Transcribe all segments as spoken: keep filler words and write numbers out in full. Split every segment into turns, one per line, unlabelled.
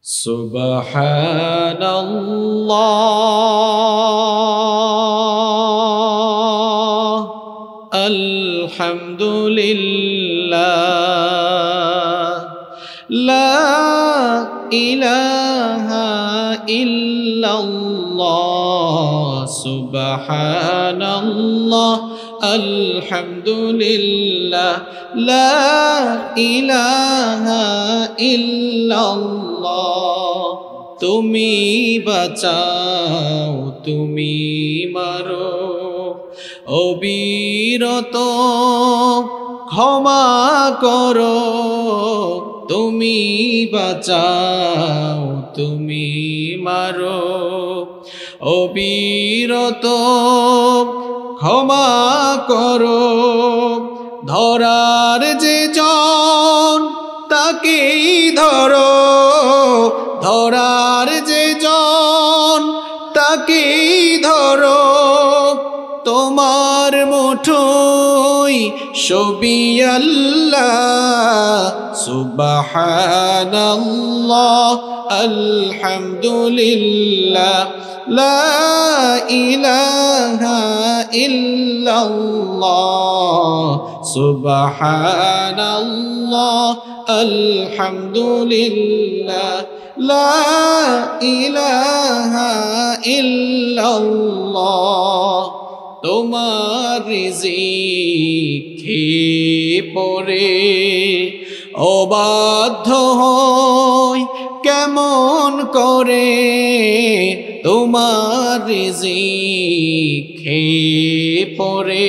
Subhanallah, alhamdulillah, la ilaha illallah. Subhanallah, alhamdulillah, la ilaha illallah. তুমি বাঁচাও তুমি মারো, অবিরত ক্ষমা করো। তুমি বাঁচাও তুমি মারো, অবিরত ক্ষমা করো। ধরার যে জন তাকেই ধরো, ধরার যে জন তাকেই ধরো। তোমার মুঠোয় সবই আল্লাহ। সুবহানাল্লাহ, আলহামদুলিল্লাহ, লা ইলাহা ইল্লাল্লাহ। সুবহানাল্লাহ, আলহামদুলিল্লাহ, লা ইলাহা ইল্লাল্লাহ। তোমার রিজিক খেয়ে পরে অবাধ্য হই কেমন করে। তোমার রিজিক খেয়ে পরে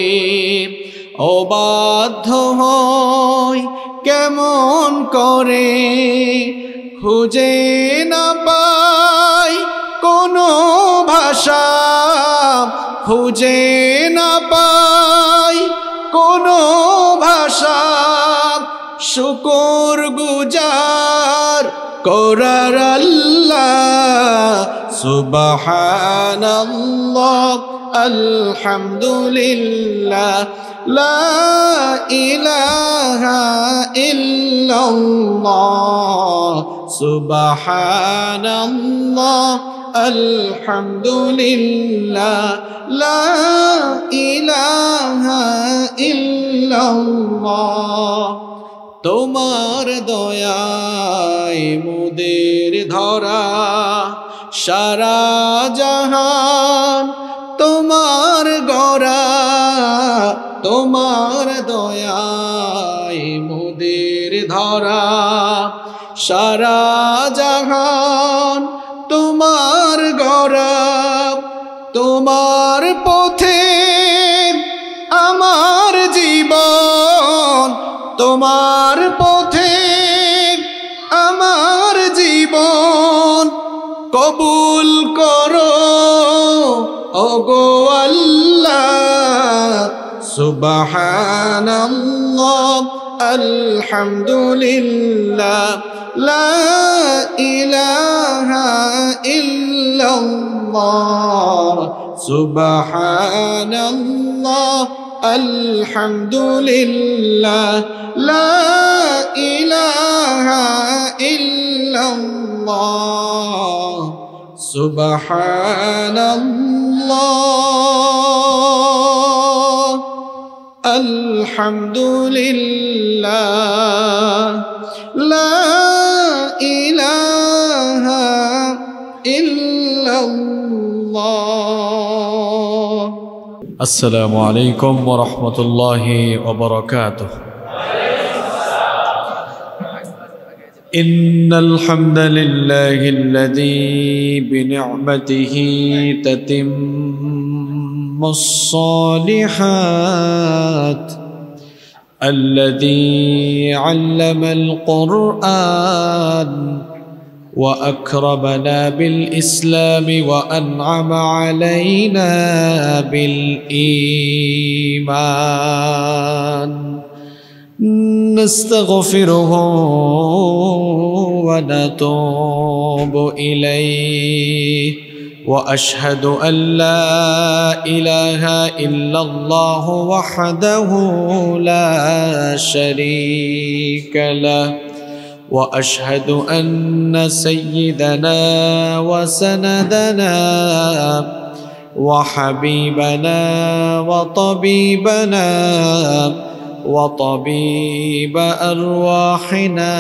অবাধ্য হই কেমন করে। খুঁজে না পাই কোনো ভাষা, খুঁজে না পাই কোনো ভাষা। শুকর গুজার করার আল্লাহ। সুবহানাল্লাহ, আলহামদুলিল্লাহ, লা ইলাহা ইল্লাল্লাহ। সুবহানাল্লাহ, আলহামদুলিল্লাহ, লা ইলাহা ইল্লাল্লাহ। তোমার দয়ায় মোদের ধরা সারা জাহান তোমার গড়া। তোমার দয়ায় মোদের ধরা সারা জাহান তোমার গড়া। তোমার পথে আমার জীবন, তোমার পথে আমার জীবন। কবুল করো ওগো আল্লাহ। সুবহানাল্লাহ, আলহামদুলিল্লাহ, লা ইলাহা ইল্লাল্লাহ। সুবহানাল্লাহ, আলহামদুলিল্লাহ, লা ইলাহা ইল্লাল্লাহ। সুবহানাল্লাহ, আলহামদুলিল্লাহ, লা ইলাহা ইল্লাল্লাহ। আসসালামু আলাইকুম ওয়া রাহমাতুল্লাহি ওয়া বারাকাতুহু। ইন্নাল হামদালিল্লাহিল্লাযী বিনি'মাতিহি তাতিম্মুস সালিহাত, الذي علم القرآن وأكرمنا بالإسلام وأنعم علينا بالإيمان. نستغفره ونتوب إليه وأشهد أن لا إله إلا الله وحده لا شريك له وأشهد أن سيدنا وسندنا وحبيبنا وطبيبنا وطبيب أرواحنا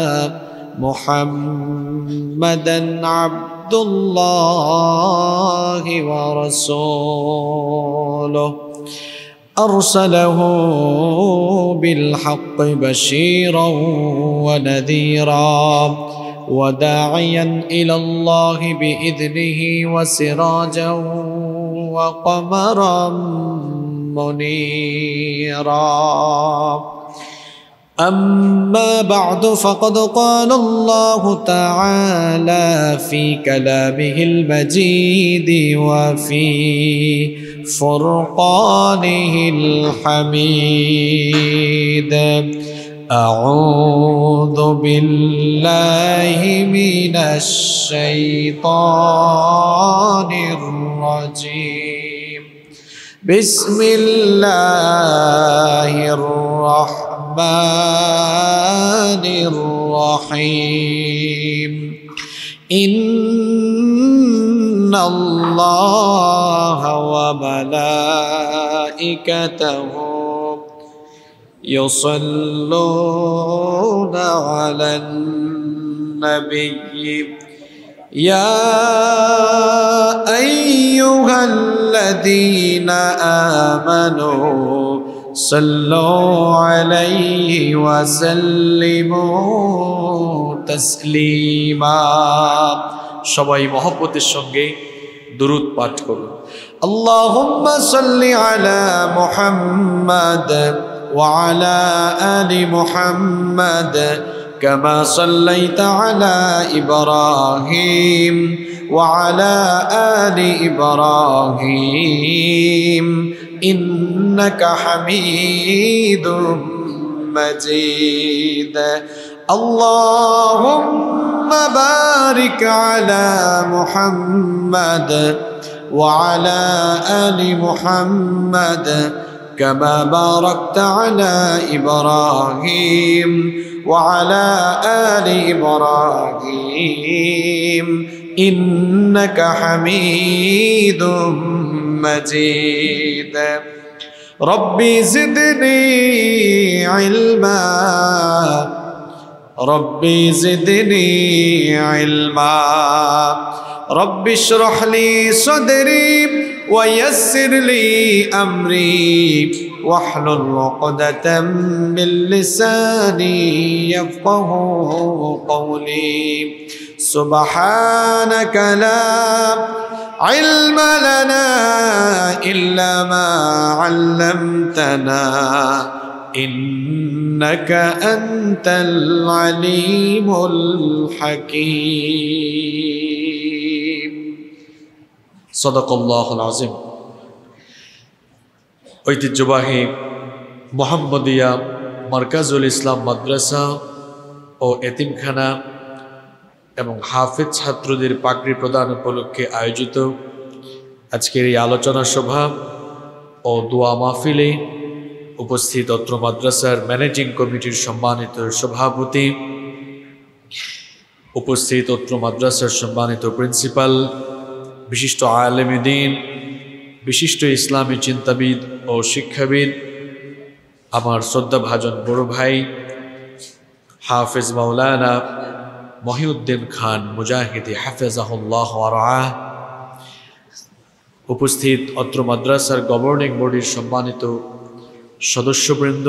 محمدا عبد الله ورسوله أرسله بالحق بشيرا ونذيرا وداعيا إلى الله بإذنه وسراجا وقمرا منيرا أما بعد فقد قال الله تعالى في كلامه المجيد وفي فرقانه الحميد أعوذ بالله من الشيطان الرجيم بسم الله الرحمن الرحيم إن الله وملائكته يصلون على النبي يا أيها الذين آمنوا صلوا عليه وسلموا تسليما সবাই মহব্বতের সঙ্গে দুরূদ পাঠ করুন اللهم صل على محمد وعلى آل محمد كما صليت على إبراهيم وعلى آل إبراهيم إنك حميد مجيد اللهم بارك على محمد وعلى آل محمد كما باركت على إبراهيم وعلى آل إبراهيم إنك حميد مجيد ربي زدني علما ربي زدني علما ربي اشرح لي صدري ويسر لي أمري واحلل عقدة من لساني يفقه قولي سبحانك لا علم لنا إلا ما علمتنا إنك أنت العليم الحكيم صدق الله العظيم ঐতিহ্যবাহী মোহাম্মদিয়া মারকাজুল ইসলাম মাদ্রাসা ও এতিমখানা এবং হাফেজ ছাত্রদের পাগড়ি প্রদান উপলক্ষে আয়োজিত আজকের এই আলোচনা সভা ও দোয়া মাহফিলে উপস্থিত অত্র মাদ্রাসার ম্যানেজিং কমিটির সম্মানিত সভাপতি, উপস্থিত অত্র মাদ্রাসার সম্মানিত প্রিন্সিপাল, বিশিষ্ট আলেমে দ্বীন, বিশিষ্ট ইসলামী চিন্তাবিদ ও শিক্ষাবিদ, আমার শ্রদ্ধাভাজন বড় ভাই হাফেজ মাওলানা মহিউদ্দিন খান মুজাহিদি হাফেজাহুল্লাহ ওয়া রাআহ, উপস্থিত অত্র মাদ্রাসার গভর্নিং বডির সম্মানিত সদস্যবৃন্দ,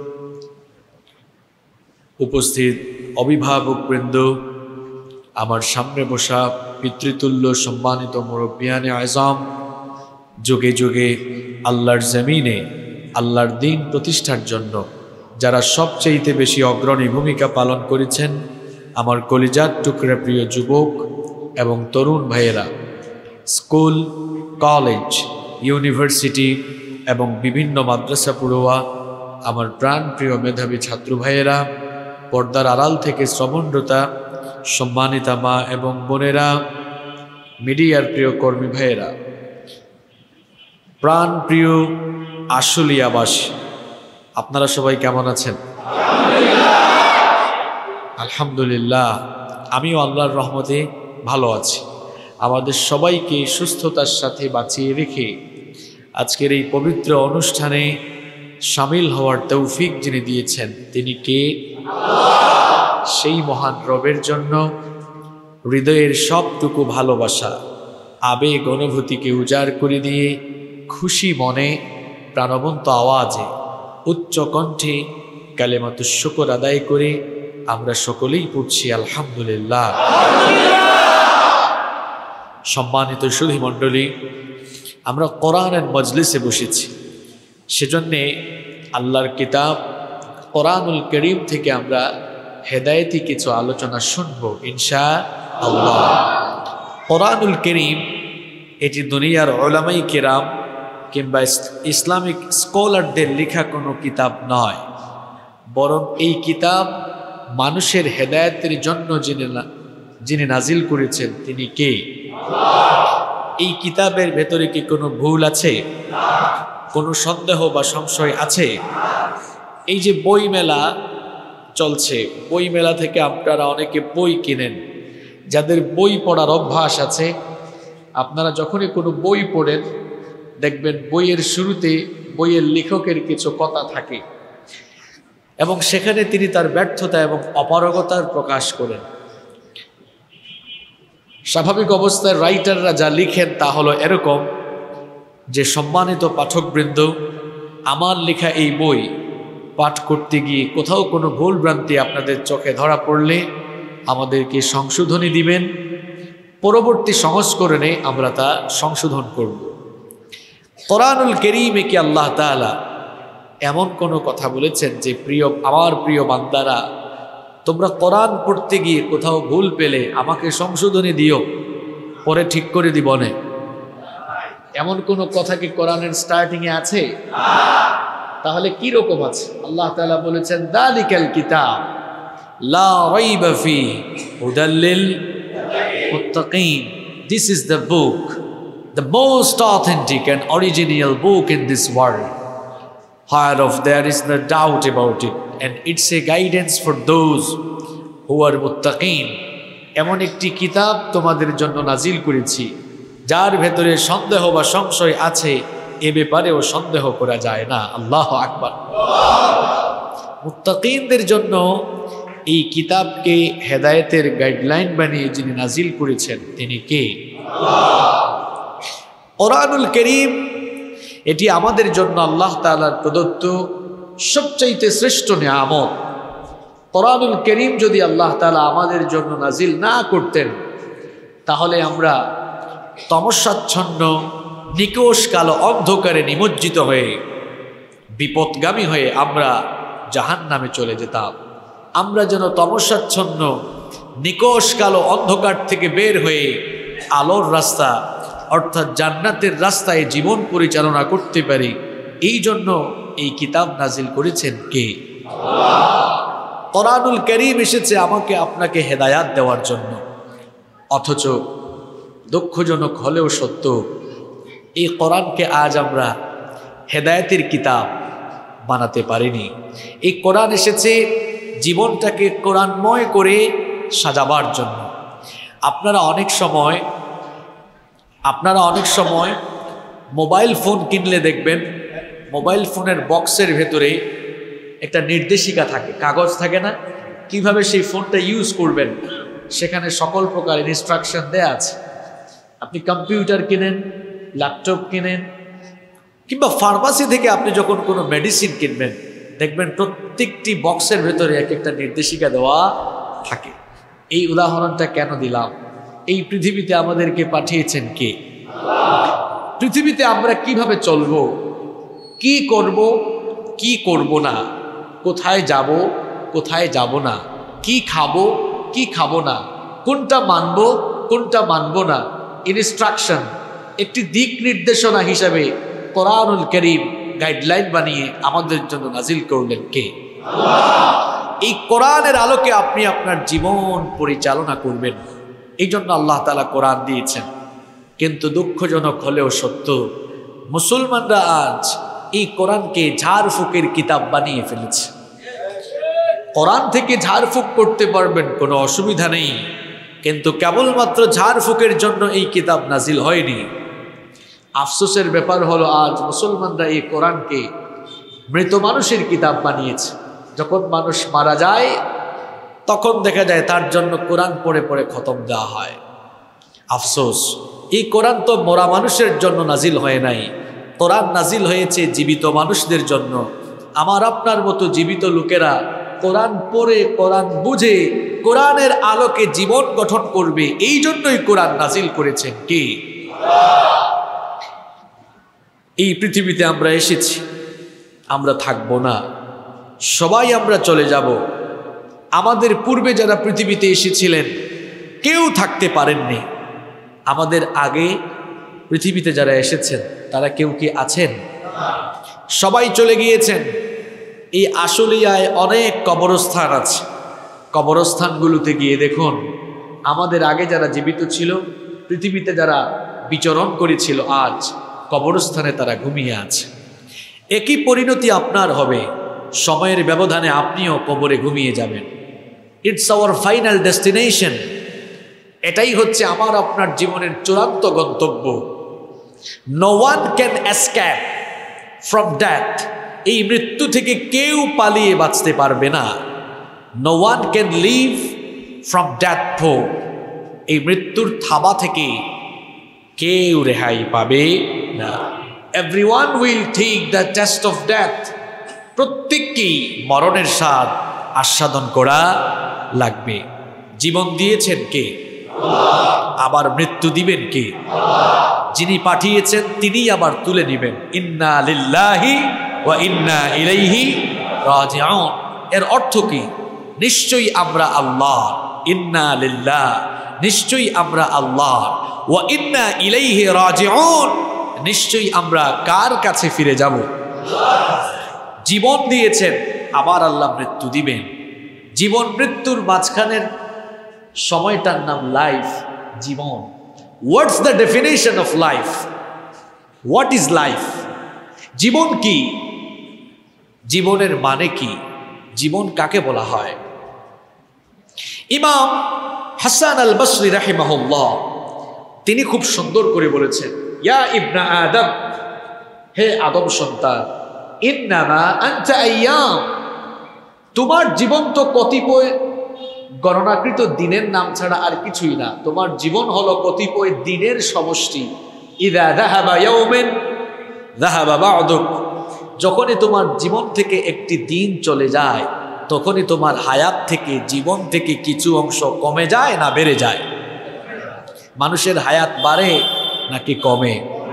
উপস্থিত অভিভাবকবৃন্দ, আমার সামনে বসা পিতৃতুল্য সম্মানিত মুরব্বিয়ানে আযম, যুগে যুগে আল্লাহর জমিনে আল্লাহর দ্বীন প্রতিষ্ঠার জন্য যারা সবচেয়ে বেশি অগ্রণী ভূমিকা পালন করেছেন, আমার কলিজার টুকরা প্রিয় যুবক এবং তরুণ ভাইয়েরা, স্কুল, কলেজ, ইউনিভার্সিটি এবং বিভিন্ন মাদ্রাসা পড়ুয়া আমার প্রাণ প্রিয় মেধাবী ছাত্র ভাইয়েরা, পর্দার আড়াল থেকে শ্রবণরতা সম্মানিতা মা এবং বোনেরা, মিডিয়ার প্রিয় কর্মী ভাইয়েরা, প্রাণ প্রিয় আশুলিয়াবাসী, আপনারা সবাই কেমন আছেন? আলহামদুলিল্লাহ, আমিও আল্লাহর রহমতে ভালো আছি। আমাদের সবাইকে সুস্থতার সাথে বাঁচিয়ে রেখে আজকের এই পবিত্র অনুষ্ঠানে শামিল হওয়ার তৌফিক যিনি দিয়েছেন তিনি কে? সেই মহান রবের জন্য হৃদয়ের সবটুকু ভালোবাসা, আবেগ, অনুভূতিকে উজাড় করে দিয়ে খুশি মনে প্রাণবন্ত আওয়াজে উচ্চ কণ্ঠে কালেমাতুশ শুকর আদায় করে আমরা সকলেই পড়ছি আলহামদুলিল্লাহ। সম্মানিত সুধী মণ্ডলী, আমরা কোরআনের মজলিসে বসেছি, সেজন্যে আল্লাহর কিতাব কোরআনুল কারীম থেকে আমরা হেদায়েতি কিছু আলোচনা শুনব ইনশাআল্লাহ। কোরআনুল কারীম এটি দুনিয়ার উলামায়ে কিরাম কিংবা ইসলামিক স্কলারদের লেখা কোনো কিতাব নয়, বরং এই কিতাব মানুষের হেদায়েতের জন্য যিনি যিনি নাজিল করেছেন তিনি কে? এই কিতাবের ভেতরে কি কোনো ভুল আছে? কোনো সন্দেহ বা সংশয় আছে? এই যে বই মেলা চলছে, বই মেলা থেকে আপনারা অনেকে বই কিনেন, যাদের বই পড়ার অভ্যাস আছে, আপনারা যখনই কোনো বই পড়েন দেখবেন বইয়ের শুরুতে বইয়ের লেখকের কিছু কথা থাকে এবং সেখানে তিনি তার ব্যর্থতা এবং অপারগতার প্রকাশ করেন। স্বাভাবিক অবস্থায় রাইটাররা যা লিখেন তা হলো এরকম যে, সম্মানিত পাঠকবৃন্দ, আমার লেখা এই বই পাঠ করতে গিয়ে কোথাও কোনো ভুল ভ্রান্তি আপনাদের চোখে ধরা পড়লে আমাদেরকে সংশোধনী দিবেন, পরবর্তী সংস্করণে আমরা তা সংশোধন করব। কোরআনুল কারীমে কি আল্লাহ তাআলা এমন কোনো কথা বলেছেন যে, প্রিয় আমার প্রিয় বান্দারা, তোমরা কোরআন পড়তে গিয়ে কোথাও ভুল পেলে আমাকে সংশোধনী দিও, পরে ঠিক করে দিব না? এমন কোনো কথা কি কোরআনের স্টার্টিংয়ে আছে? তাহলে কি রকম আছে? আল্লাহ তাআলা বলেছেন, যালিকাল কিতাব লা রাইবা ফীহি হুদাল লিল মুত্তাকিন। This is the book, the most authentic and original book in this world, whereof there is no doubt about it, and it's a guidance for those who are muttaqin. এমন একটি কিতাব তোমাদের জন্য নাজিল করেছি যার ভেতরে সন্দেহ বা সংশয় আছে এ ব্যাপারেও সন্দেহ করা যায় না। আল্লাহু আকবার। মুত্তাকিনদের জন্য এই কিতাবকে হেদায়েতের গাইডলাইন বানিয়ে যিনি নাজিল করেছেন তিনি কে? কোরআনুল কারীম এটি আমাদের জন্য আল্লাহ তাআলার প্রদত্ত সবচাইতে শ্রেষ্ঠ নিয়ামত। কোরআনুল কারীম যদি আল্লাহ তাআলা আমাদের জন্য নাজিল না করতেন তাহলে আমরা তমসাচ্ছন্ন নিকোষ কালো অন্ধকারে নিমজ্জিত হয়ে বিপদগামী হয়ে আমরা জাহান্নামে চলে যেতাম। আমরা যেন তমসাচ্ছন্ন নিকোষ কালো অন্ধকার থেকে বের হয়ে আলোর রাস্তা অর্থাৎ জান্নাতের রাস্তায় জীবন পরিচালনা করতে পারি, এই জন্য এই কিতাব নাজিল করেছেন কে? কোরআনুল কারীম এসেছে আমাকে আপনাকে হেদায়াত দেওয়ার জন্য। অথচ দুঃখজনক হলেও সত্য, এই কোরআনকে আজ আমরা হেদায়েতের কিতাব বানাতে পারিনি। এই কোরআন এসেছে জীবনটাকে কোরআনময় করে সাজাবার জন্য। আপনারা অনেক সময় আপনারা অনেক সময় মোবাইল ফোন কিনলে দেখবেন মোবাইল ফোনের বক্সের ভেতরে একটা নির্দেশিকা থাকে, কাগজ থাকে না, কিভাবে সেই ফোনটা ইউজ করবেন, সেখানে সকল প্রকার ইনস্ট্রাকশন দেয়া আছে। আপনি কম্পিউটার কিনেন, ল্যাপটপ কিনেন, কিংবা ফার্মাসি থেকে আপনি যখন কোনো মেডিসিন কিনবেন দেখবেন প্রত্যেকটি বক্সের ভেতরে এক একটা নির্দেশিকা দেওয়া থাকে। এই উদাহরণটা কেন দিলাম? এই পৃথিবীতে আমাদেরকে পাঠিয়েছেন কে? পৃথিবীতে আমরা কিভাবে চলব, কি করব, কি করব না, কোথায় যাব, কোথায় যাব না, কি খাবো, কি খাবো না, কোনটা মানব, কোনটা মানব না, ইনস্ট্রাকশন, একটি দিক নির্দেশনা হিসাবে কোরআনুল কারীম গাইডলাইন বানিয়ে আমাদের জন্য নাজিল করলেন কে? এই কোরআনের আলোকে আপনি আপনার জীবন পরিচালনা করবেন, এই জন্য আল্লাহ তাআলা কোরআন দিয়েছেন। কিন্তু দুঃখজনক হলেও সত্য, মুসলমানরা আজ এই কোরআনকে ঝাড়ফুঁকের কিতাব বানিয়ে ফেলেছে। কোরআন থেকে ঝাড়ফুঁক করতে পারবেন, কোনো অসুবিধা নেই, কিন্তু কেবলমাত্র ঝাড়ফুঁকের জন্য এই কিতাব নাজিল হয়নি। আফসোসের ব্যাপার হলো আজ মুসলমানরা এই কোরআনকে মৃত মানুষের কিতাব বানিয়েছে। যখন মানুষ মারা যায় তখন দেখা যায় তার জন্য কোরআন পড়ে পড়ে খতম দেওয়া হয়। আফসোস, এই কোরআন তো মরা মানুষের জন্য নাজিল হয় নাই, কোরআন নাজিল হয়েছে জীবিত মানুষদের জন্য। আমার আপনার মতো জীবিত লোকেরা কোরআন পড়ে, কোরআন বুঝে, কোরআনের আলোকে জীবন গঠন করবে, এই জন্যই কোরআন নাজিল করেছেন কে? এই পৃথিবীতে আমরা এসেছি, আমরা থাকবো না, সবাই আমরা চলে যাব। আমাদের পূর্বে যারা পৃথিবীতে এসেছিলেন কেউ থাকতে পারেননি। আমাদের আগে পৃথিবীতে যারা এসেছেন তারা কেউ কি আছেন? সবাই চলে গিয়েছেন। এই আশুলিয়ায় অনেক কবরস্থান আছে, কবরস্থানগুলোতে গিয়ে দেখুন আমাদের আগে যারা জীবিত ছিল, পৃথিবীতে যারা বিচরণ করেছিল, আজ কবরস্থানে তারা ঘুমিয়ে আছে। একই পরিণতি আপনার হবে, সময়ের ব্যবধানে আপনিও কবরে ঘুমিয়ে যাবেন। It's our final destination. এটাই হচ্ছে আমার আপনার জীবনের চূড়ান্ত গন্তব্য। No one can escape from death. এই মৃত্যু থেকে কেউ পালিয়ে বাঁচতে পারবে না। No one can live from death for. এই মৃত্যুর থাবা থেকে কেউ রেহাই পাবে না। Everyone will take the test of death. প্রত্যেককেই মরণের স্বাদ আস্বাদন করা লাগবে। জীবন দিয়েছেন কে? আবার মৃত্যু দিবেন কে? যিনি পাঠিয়েছেন তিনিই আবার তুলে নিবেন। ইন্না লিল্লাহি ওয়া ইন্না ইলাইহি রাজিউন। এর অর্থ কি? নিশ্চয়ই আমরা আল্লাহ। ইন্না লিল্লাহ, নিশ্চয়ই আমরা আল্লাহ। ওয়া ইন্না ইলাইহি রাজিউন, নিশ্চয়ই আমরা কার কাছে ফিরে যাব? জীবন দিয়েছেন, আবার আল্লাহ মৃত্যু দিবেন। জীবন মৃত্যুর মাঝখানের সময়টার নাম লাইফ, জীবন। What's the definition of life? What is life? জীবন কি? জীবনের মানে কি? জীবন কাকে বলা হয়? ইমাম হাসান আল বসরি রাহিমাহুল্লাহ তিনি খুব সুন্দর করে বলেছেন, ইয়া ইবনা আদম, হে আদম সন্তান, ইন্নামা আনতা আইয়াম, তোমার জীবন তো কতিপয় গণনাকৃত দিনের নাম ছাড়া আর কিছুই না। তোমার জীবন হলো কতিপয় দিনের সমষ্টি। ইযা যাহাবা ইয়াউমিন যাহাবা বা'দুক, যখনই তোমার জীবন থেকে একটি দিন চলে যায় তখনই তোমার হায়াত থেকে, জীবন থেকে কিছু অংশ কমে যায় না বেড়ে যায়? মানুষের হায়াত বাড়ে নাকি কমে?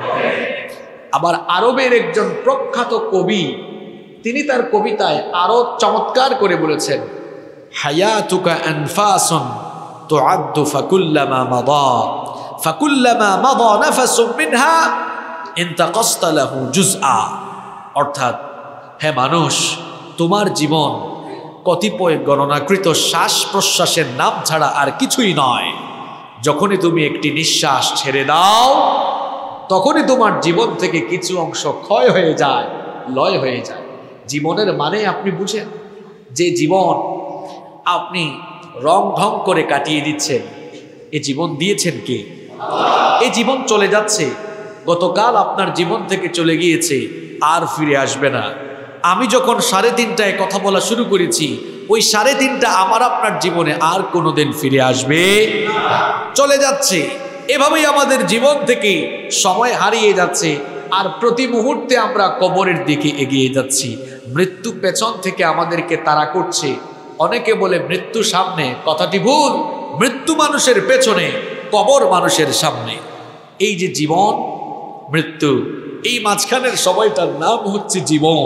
আবার আরবের একজন প্রখ্যাত কবি তিনি তার কবিতায় আরো চমৎকার করে বলেছেন, হায়াতুকা আনফাসুন তুআদ্দু ফাকুল্লামা মাদা ফাকুল্লামা মাদা নাফাসুম মিনহা ইনতাকাসতা লাহু জুজআ। অর্থাৎ, হে মানুষ, তোমার জীবন কতিপয় গণনাকৃত শ্বাস প্রশ্বাসের নাম ছাড়া আর কিছুই নয়। যখনই তুমি একটি নিঃশ্বাস ছেড়ে দাও তখনই তোমার জীবন থেকে কিছু অংশ ক্ষয় হয়ে যায়, লয় হয়ে যায়। জীবনের মানে আপনি বুঝেন? যে জীবন আপনি রং ঢং করে কাটিয়ে দিচ্ছেন, এ জীবন দিয়েছেন কে? এই জীবন চলে যাচ্ছে। গতকাল আপনার জীবন থেকে চলে গিয়েছে, আর ফিরে আসবে না। আমি যখন সাড়ে তিনটায় কথা বলা শুরু করেছি, ওই সাড়ে তিনটা আমার আপনার জীবনে আর কোনোদিন ফিরে আসবে, চলে যাচ্ছে। এভাবেই আমাদের জীবন থেকে সময় হারিয়ে যাচ্ছে, আর প্রতি মুহূর্তে আমরা কবরের দিকে এগিয়ে যাচ্ছি। মৃত্যু পেছন থেকে আমাদেরকে তাড়া করছে। অনেকে বলে মৃত্যু সামনে, কথাটি ভুল। মৃত্যু মানুষের পেছনে, কবর মানুষের সামনে। এই যে জীবন মৃত্যু, এই মাঝখানের সময়টার নাম হচ্ছে জীবন।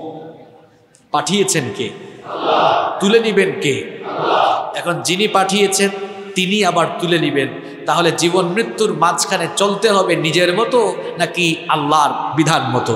পাঠিয়েছেন কে? তুলে নিবেন কে? এখন যিনি পাঠিয়েছেন তিনি আবার তুলে নিবেন। তাহলে জীবন মৃত্যুর মাঝখানে চলতে হবে নিজের মতো নাকি আল্লাহর বিধান মতো?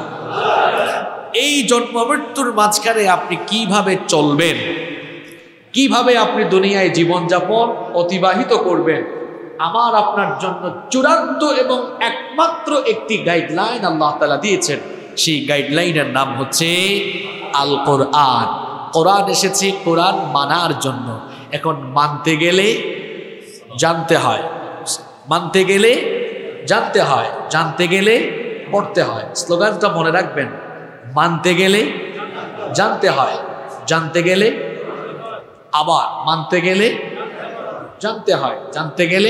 এই জন্ম মৃত্যুর মাঝখানে আপনি কিভাবে চলবেন, কিভাবে আপনি দুনিয়ায় জীবনযাপন অতিবাহিত করবেন, আমার আপনার জন্য চূড়ান্ত এবং একমাত্র একটি গাইডলাইন আল্লাহ তাআলা দিয়েছেন। সেই গাইডলাইনের নাম হচ্ছে আল কোরআন। কোরআন এসেছে কোরআন মানার জন্য। এখন মানতে গেলে জানতে হয়, মানতে গেলে জানতে হয়, জানতে গেলে পড়তে হয়। স্লোগানটা মনে রাখবেন, মানতে গেলে জানতে হয়, জানতে গেলে আবার মানতে গেলে জানতে হয়, জানতে গেলে।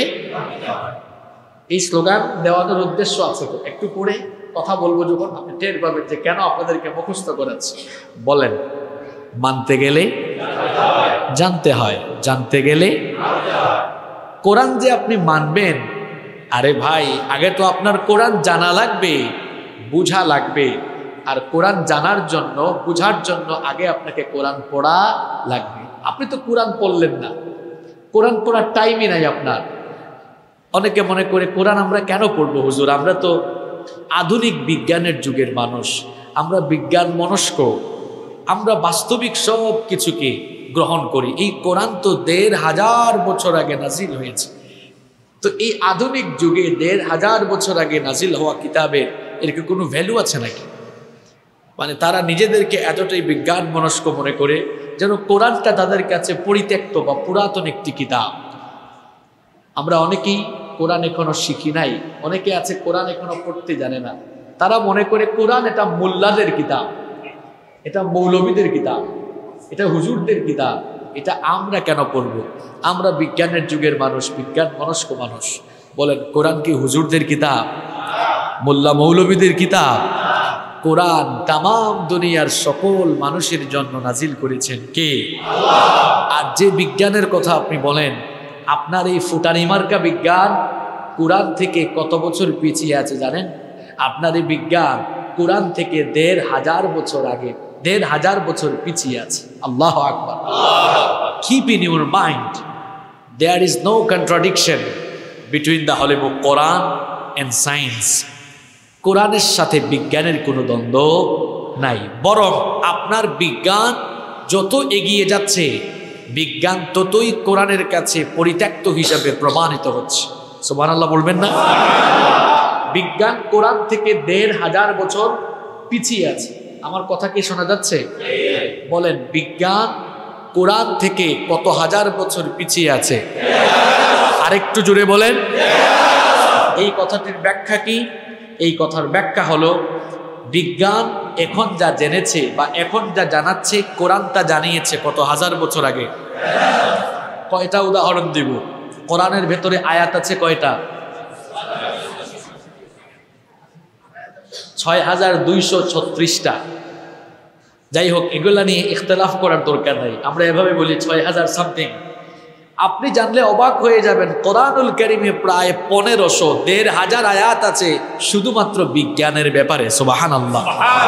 এই স্লোগান দেওয়ানোর উদ্দেশ্য আছে তো, একটু পরে কথা বলবো যখন আপনি টের পাবেন যে কেন আপনাদেরকে মুখস্থ করাচ্ছি। বলেন, মানতে গেলে জানতে হয়, জানতে গেলে। কোরআন যে আপনি মানবেন, আরে ভাই আগে তো আপনার কোরআন জানা লাগবে, বুঝা লাগবে। আর কোরআন জানার জন্য, বুঝার জন্য আগে আপনাকে কোরআন পড়া লাগবে। আপনি তো কোরআন পড়লেন না, কোরআন পড়ার টাইমই নাই আপনার। অনেকে মনে করে কোরআন আমরা কেন পড়বো হুজুর, আমরা তো আধুনিক বিজ্ঞানের যুগের মানুষ, আমরা বিজ্ঞান মনস্ক, আমরা বাস্তবিক সব কিছুকে গ্রহণ করি। এই কোরআন তো দেড় হাজার বছর আগে নাজিল হয়েছে। তো এই আধুনিক যুগে দেড় হাজার বছর আগে নাজিল হওয়া কিতাবের এর কি কোনো ভ্যালু আছে নাকি? মানে তারা নিজেদেরকে এতটাই বিজ্ঞান মনস্ক মনে করে যেন কোরআনটা তাদের কাছে পরিত্যক্ত বা পুরাতন একটি কিতাব। আমরা অনেকেই কোরআন এখনো শিখি নাই, অনেকে আছে কোরআন এখনো পড়তে জানে না। তারা মনে করে কোরআন এটা মোল্লাদের কিতাব, এটা মৌলবীদের কিতাব, এটা হুজুরদের কিতাব, এটা আমরা কেন পড়ব? আমরা বিজ্ঞানের যুগের মানুষ, বিজ্ঞান মনস্ক মানুষ। বলেন, কোরআন কি হুজুরদের কিতাব, মোল্লা মৌলবীদের কিতাব? কোরআন তামাম দুনিয়ার সকল মানুষের জন্য নাজিল করেছেন কে? আল্লাহ। আর যে বিজ্ঞানের কথা আপনি বলেন, আপনার এই ফুটানি মার্কা বিজ্ঞান কোরআন থেকে কত বছর পিছিয়ে আছে জানেন? আপনার এই বিজ্ঞান কোরআন থেকে দেড় হাজার বছর আগে, দেড় হাজার বছর পিছিয়ে আছে। আল্লাহু আকবার। Keep in your mind, there is no contradiction between the Holy Book Quran and science. কোরআনের সাথে বিজ্ঞানের কোনো দ্বন্দ্ব নাই, বরং আপনার বিজ্ঞান যত এগিয়ে যাচ্ছে, বিজ্ঞান ততই কোরআনের কাছে পরিত্যক্ত হিসাবে প্রমাণিত হচ্ছে। সুবহানাল্লাহ বলবেন না? বিজ্ঞান কোরআন থেকে দেড় হাজার বছর পিছিয়ে আছে। আমার কথা কি শোনা যাচ্ছে? বলেন, বিজ্ঞান কোরআন থেকে কত হাজার বছর পিছিয়ে আছে? আরেকটু জোরে বলেন। এই কথাটির ব্যাখ্যা কি? এই কথার ব্যাখ্যা হলো, বিজ্ঞান এখন যা জেনেছে বা এখন যা জানাচ্ছে, কোরআন তা জানিয়েছে কত হাজার বছর আগে। কয়টা উদাহরণ দিব? কোরআনের ভেতরে আয়াত আছে কয়টা? ছয় হাজার দুইশো ছত্রিশটা। যাই হোক, এগুলা নিয়ে ইখতলাফ করার দরকার নাই, আমরা এভাবে বলি ছয় হাজার সামথিং। আপনি জানলে অবাক হয়ে যাবেন, কোরআনুল কারীমে প্রায় পনেরোশো, দেড় হাজার আয়াত আছে শুধুমাত্র বিজ্ঞানের ব্যাপারে। সুবহানাল্লাহ।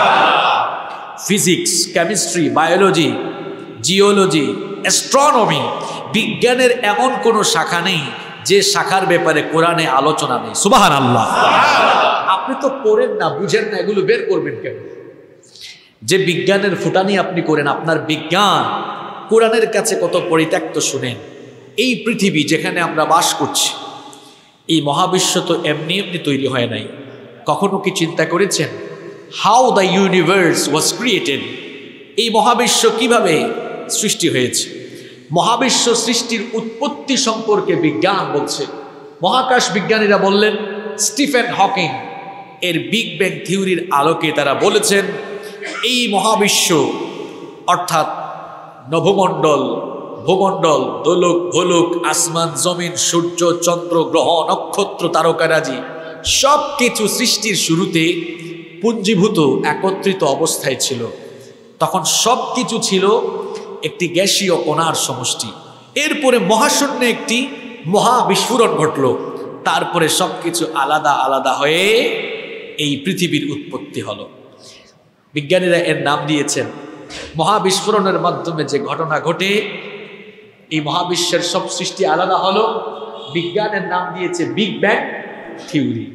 Physics, chemistry, biology, geology, astronomy, বিজ্ঞানের এমন কোনো শাখা নেই যে শাখার ব্যাপারে কোরআনে আলোচনা নেই। সুবহানাল্লাহ। আপনি তো পড়েন না, বুঝেন না, এগুলো বের করবেন কেন? যে বিজ্ঞানের ফুটানি আপনি করেন, আপনার বিজ্ঞান কোরআনের কাছে কত পরিত্যক্ত শুনেন। এই পৃথিবী যেখানে আমরা বাস করছি, এই মহাবিশ্ব তো এমনি এমনি তৈরি হয় নাই। কখনো কি চিন্তা করেছেন how the universe was created? এই মহাবিশ্ব কিভাবে সৃষ্টি হয়েছে? মহাবিশ্ব সৃষ্টির উৎপত্তি সম্পর্কে বিজ্ঞান বলছে। মহাকাশ বিজ্ঞানীরা বললেন, স্টিফেন হকিং এর বিগ ব্যাং থিওরির আলোকে তারা বলেছেন, এই মহাবিশ্ব অর্থাৎ নভমণ্ডল, ভূমণ্ডল, দোলক, ভোলক, আসমান, জমিন, সূর্য, চন্দ্র, গ্রহ, নক্ষত্র, তারকারাজি সব কিছু সৃষ্টির শুরুতে পুঞ্জীভূত একত্রিত অবস্থায় ছিল। তখন সব কিছু ছিল একটি গ্যাসীয় কণার সমষ্টি। এরপরে মহাশূন্যে একটি মহাবিস্ফোরণ ঘটল। তারপরে সব কিছু আলাদা আলাদা হয়ে এই পৃথিবীর উৎপত্তি হলো। বিজ্ঞানীরা এর নাম দিয়েছেন, মহাবিস্ফোরণের মাধ্যমে যে ঘটনা ঘটে এই মহাবিশ্বের সব সৃষ্টি আলাদা হলো, বিজ্ঞানের নাম দিয়েছে বিগ ব্যাং থিওরি।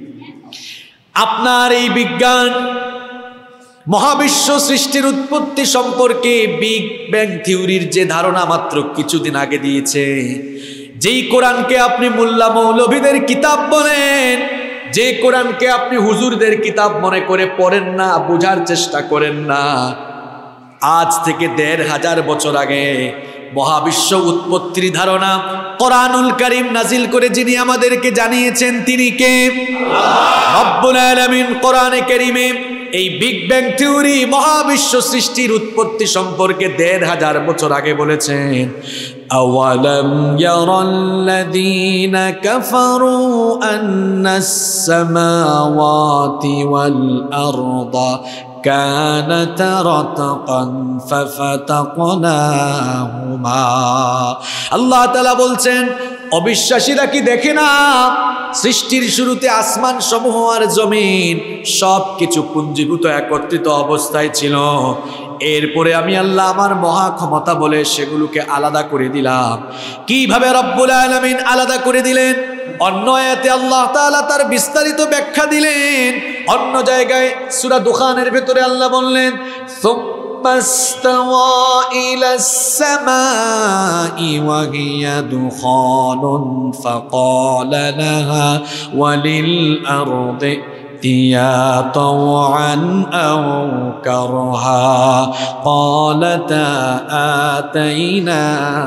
আপনার এই বিজ্ঞান মহাবিশ্ব সৃষ্টির উৎপত্তি সম্পর্কে বিগ ব্যাং থিওরির যে ধারণা মাত্র কিছুদিন আগে দিয়েছে, যেই কোরআনকে আপনি মোল্লা মৌলভীদের কিতাব বলেন, যে কোরআনকে আপনি হুজুরদের কিতাব মনে করে পড়েন না, বোঝার চেষ্টা করেন না, আজ থেকে দেড় হাজার বছর আগে মহাবিশ্ব উৎপত্তির ধারণা কোরআনুল কারীম নাজিল করে যিনি আমাদেরকে জানিয়েছেন তিনি কে? আল্লাহ রব্বুল আলামিন কোরআনে কারীমে এই বিগ ব্যাং থিওরি মহাবিশ্ব সৃষ্টির উৎপত্তি সম্পর্কে দেড় হাজার বছর আগে বলেছেন, আওয়ালাম ইয়ারাল্লাযীনা কাফারু আন্নাস সামাওয়াতি ওয়াল আরদা কানাতা রাতকান ফাফাতাকনাহুমা। আল্লাহ তাআলা বলছেন, অবিশ্বাসীরা কি দেখে না সৃষ্টির শুরুতে আসমান সমূহ আর জমিন সব কিছু পুঞ্জীভূত একত্রিত অবস্থায় ছিল, এরপরে আমি আল্লাহ আমার মহা ক্ষমতা বলে সেগুলোকে আলাদা করে দিলাম। কিভাবে রব্বুল আলামিন আলাদা করে দিলেন? অন্য আয়াতে আল্লাহ তাআলা তার বিস্তারিত ব্যাখ্যা দিলেন। অন্য জায়গায় সূরা দুখানের ভেতরে আল্লাহ বললেন, ফাস্তাওয়া ইলাস সামাই ওয়া হিয়া দুখানুন ফাকালা লাহা ওয়ালিল আরদি ائتيا طوعا أو كرها قالتا آتينا